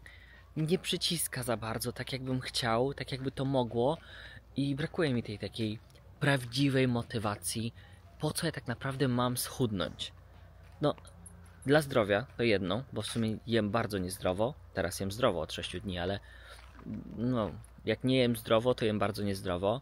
[SPEAKER 1] nie przyciska za bardzo, tak jakbym chciał, tak jakby to mogło i brakuje mi tej takiej prawdziwej motywacji, po co ja tak naprawdę mam schudnąć. No, dla zdrowia to jedno, bo w sumie jem bardzo niezdrowo, teraz jem zdrowo od 6 dni, ale no, jak nie jem zdrowo, to jem bardzo niezdrowo.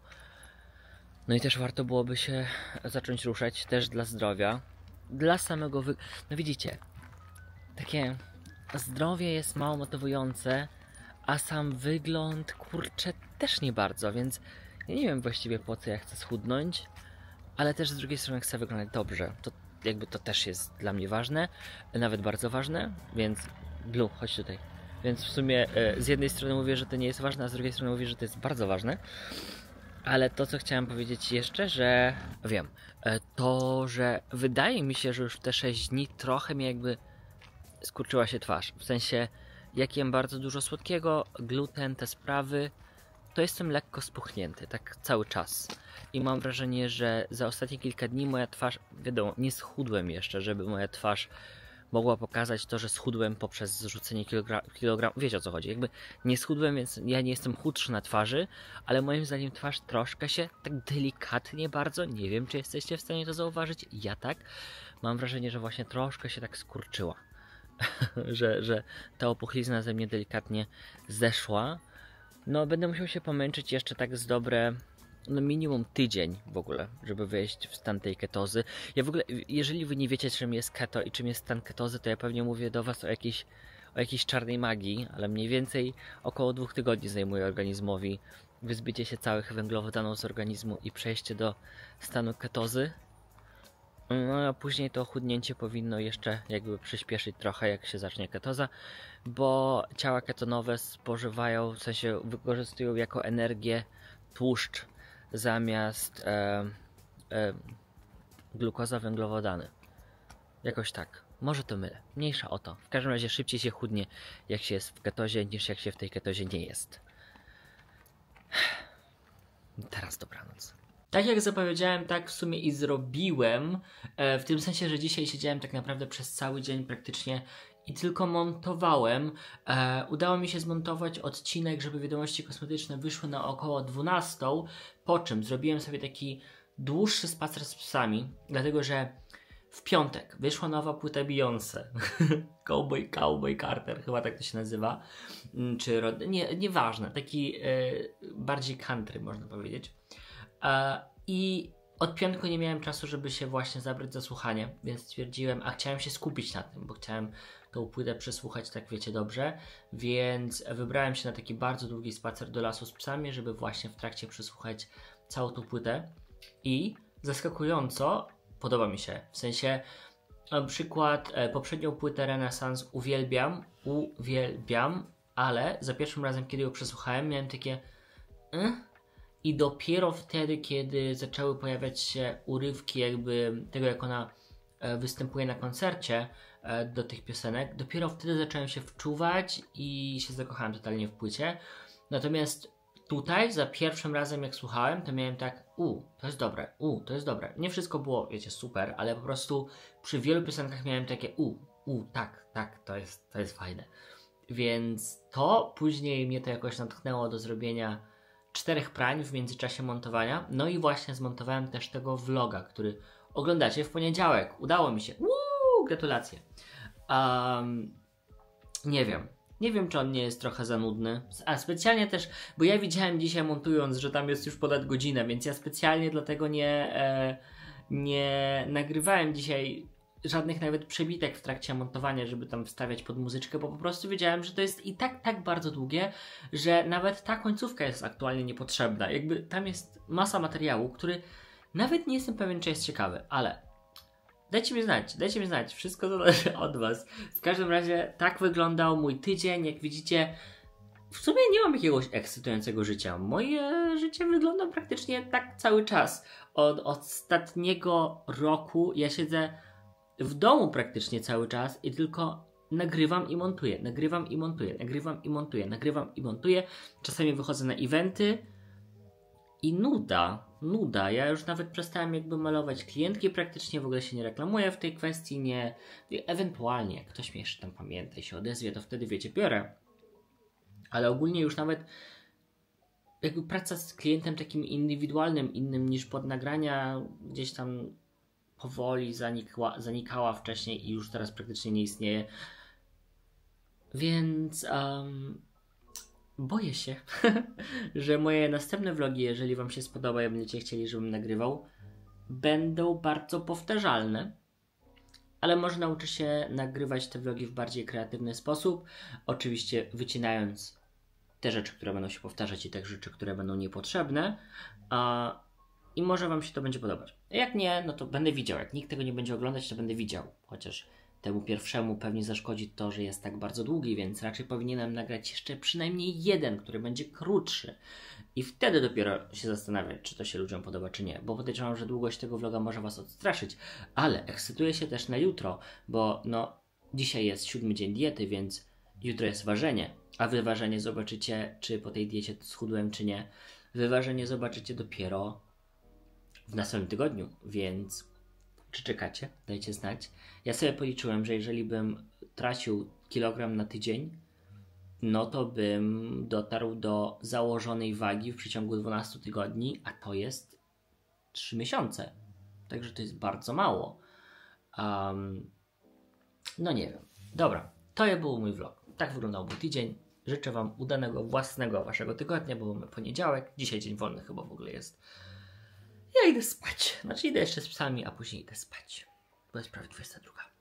[SPEAKER 1] No i też warto byłoby się zacząć ruszać też dla zdrowia, dla samego No widzicie, takie zdrowie jest mało motywujące, a sam wygląd, kurczę, też nie bardzo, więc ja nie wiem właściwie po co ja chcę schudnąć, ale też z drugiej strony chcę wyglądać dobrze. To jakby to też jest dla mnie ważne, nawet bardzo ważne, więc Blue, chodź tutaj. Więc w sumie z jednej strony mówię, że to nie jest ważne, a z drugiej strony mówię, że to jest bardzo ważne. Ale to, co chciałem powiedzieć jeszcze, że wiem, to, że wydaje mi się, że już te 6 dni trochę mi jakby skurczyła się twarz. W sensie, jak jem bardzo dużo słodkiego, gluten, te sprawy, to jestem lekko spuchnięty, tak cały czas. I mam wrażenie, że za ostatnie kilka dni moja twarz, wiadomo, nie schudłem jeszcze, żeby moja twarz mogła pokazać to, że schudłem poprzez zrzucenie kilogram. Wiecie o co chodzi, jakby nie schudłem, więc ja nie jestem chudszy na twarzy, ale moim zdaniem twarz troszkę się tak delikatnie bardzo, nie wiem czy jesteście w stanie to zauważyć, ja tak, mam wrażenie, że właśnie troszkę się tak skurczyła, że ta opuchlizna ze mnie delikatnie zeszła. No będę musiał się pomęczyć jeszcze tak z dobre, no minimum tydzień w ogóle, żeby wejść w stan tej ketozy. Ja w ogóle, jeżeli wy nie wiecie czym jest keto i czym jest stan ketozy, to ja pewnie mówię do was o jakiejś czarnej magii, ale mniej więcej około 2 tygodni zajmuje organizmowi wyzbycie się całych węglowodanów z organizmu i przejście do stanu ketozy. No a później to chudnięcie powinno jeszcze jakby przyspieszyć trochę, jak się zacznie ketoza, bo ciała ketonowe spożywają, w sensie wykorzystują jako energię tłuszcz zamiast glukoza, węglowodany. Jakoś tak. Może to mylę. Mniejsza o to. W każdym razie szybciej się chudnie, jak się jest w ketozie, niż jak się w tej ketozie nie jest. Teraz dobranoc. Tak jak zapowiedziałem, tak w sumie i zrobiłem. W tym sensie, że dzisiaj siedziałem tak naprawdę przez cały dzień praktycznie i tylko montowałem. Udało mi się zmontować odcinek, żeby wiadomości kosmetyczne wyszły na około 12, po czym zrobiłem sobie taki dłuższy spacer z psami, dlatego że w piątek wyszła nowa płyta Beyoncé. Cowboy Carter, chyba tak to się nazywa. Czy nieważne, taki bardziej country, można powiedzieć. I od piątku nie miałem czasu, żeby się właśnie zabrać za słuchanie, więc stwierdziłem, a chciałem się skupić na tym, bo chciałem tą płytę przesłuchać, tak wiecie dobrze, więc wybrałem się na taki bardzo długi spacer do lasu z psami, żeby właśnie w trakcie przesłuchać całą tą płytę i zaskakująco podoba mi się, w sensie na przykład poprzednią płytę Renaissance uwielbiam, ale za pierwszym razem, kiedy ją przesłuchałem, miałem takie i dopiero wtedy, kiedy zaczęły pojawiać się urywki jakby tego, jak ona występuje na koncercie do tych piosenek, dopiero wtedy zacząłem się wczuwać i się zakochałem totalnie w płycie. Natomiast tutaj za pierwszym razem jak słuchałem, to miałem tak, to jest dobre, to jest dobre. Nie wszystko było, wiecie, super, ale po prostu przy wielu piosenkach miałem takie tak, to jest fajne. Więc to później mnie to jakoś natchnęło do zrobienia 4 prań w międzyczasie montowania. No i właśnie zmontowałem też tego vloga, który oglądacie w poniedziałek. Udało mi się. Gratulacje. Nie wiem, czy on nie jest trochę za nudny. A specjalnie też, bo ja widziałem dzisiaj montując, że tam jest już ponad godzinę, więc ja specjalnie dlatego nie nagrywałem dzisiaj żadnych nawet przebitek w trakcie montowania, żeby tam wstawiać pod muzyczkę, bo po prostu wiedziałem, że to jest i tak bardzo długie, że nawet ta końcówka jest aktualnie niepotrzebna. Jakby tam jest masa materiału, który nawet nie jestem pewien, czy jest ciekawy, ale dajcie mi znać, wszystko zależy od was. W każdym razie tak wyglądał mój tydzień, jak widzicie. W sumie nie mam jakiegoś ekscytującego życia. Moje życie wygląda praktycznie tak cały czas. Od ostatniego roku ja siedzę w domu praktycznie cały czas i tylko nagrywam i montuję. Czasami wychodzę na eventy i nuda. Ja już nawet przestałem jakby malować klientki, praktycznie w ogóle się nie reklamuję w tej kwestii, nie. Ewentualnie jak ktoś mnie jeszcze tam pamięta i się odezwie, to wtedy wiecie, biorę. Ale ogólnie już nawet jakby praca z klientem takim indywidualnym, innym niż pod nagrania, gdzieś tam powoli zanikała wcześniej i już teraz praktycznie nie istnieje. Więc boję się, że moje następne vlogi, jeżeli wam się spodoba i będziecie chcieli, żebym nagrywał, będą bardzo powtarzalne. Ale może nauczę się nagrywać te vlogi w bardziej kreatywny sposób. Oczywiście wycinając te rzeczy, które będą się powtarzać i te rzeczy, które będą niepotrzebne. I może wam się to będzie podobać. Jak nie, no to będę widział. Jak nikt tego nie będzie oglądać, to będę widział. Chociaż temu pierwszemu pewnie zaszkodzi to, że jest tak bardzo długi, więc raczej powinienem nagrać jeszcze przynajmniej jeden, który będzie krótszy. I wtedy dopiero się zastanawiać, czy to się ludziom podoba, czy nie. Bo podejrzewam, że długość tego vloga może was odstraszyć. Ale ekscytuję się też na jutro, bo dzisiaj jest 7 dzień diety, więc jutro jest ważenie. A wy ważenie zobaczycie, czy po tej diecie schudłem, czy nie. Wy ważenie zobaczycie dopiero w następnym tygodniu, więc czy czekacie? Dajcie znać. Ja sobie policzyłem, że jeżeli bym tracił kilogram na tydzień, no to bym dotarł do założonej wagi w przeciągu 12 tygodni, a to jest 3 miesiące. Także to jest bardzo mało. No nie wiem. Dobra, to był mój vlog. Tak wyglądał mój tydzień. Życzę wam udanego własnego waszego tygodnia, bo mamy poniedziałek. Dzisiaj dzień wolny chyba w ogóle jest. Ja idę spać. Znaczy idę jeszcze z psami, a później idę spać. Bo jest prawie 22.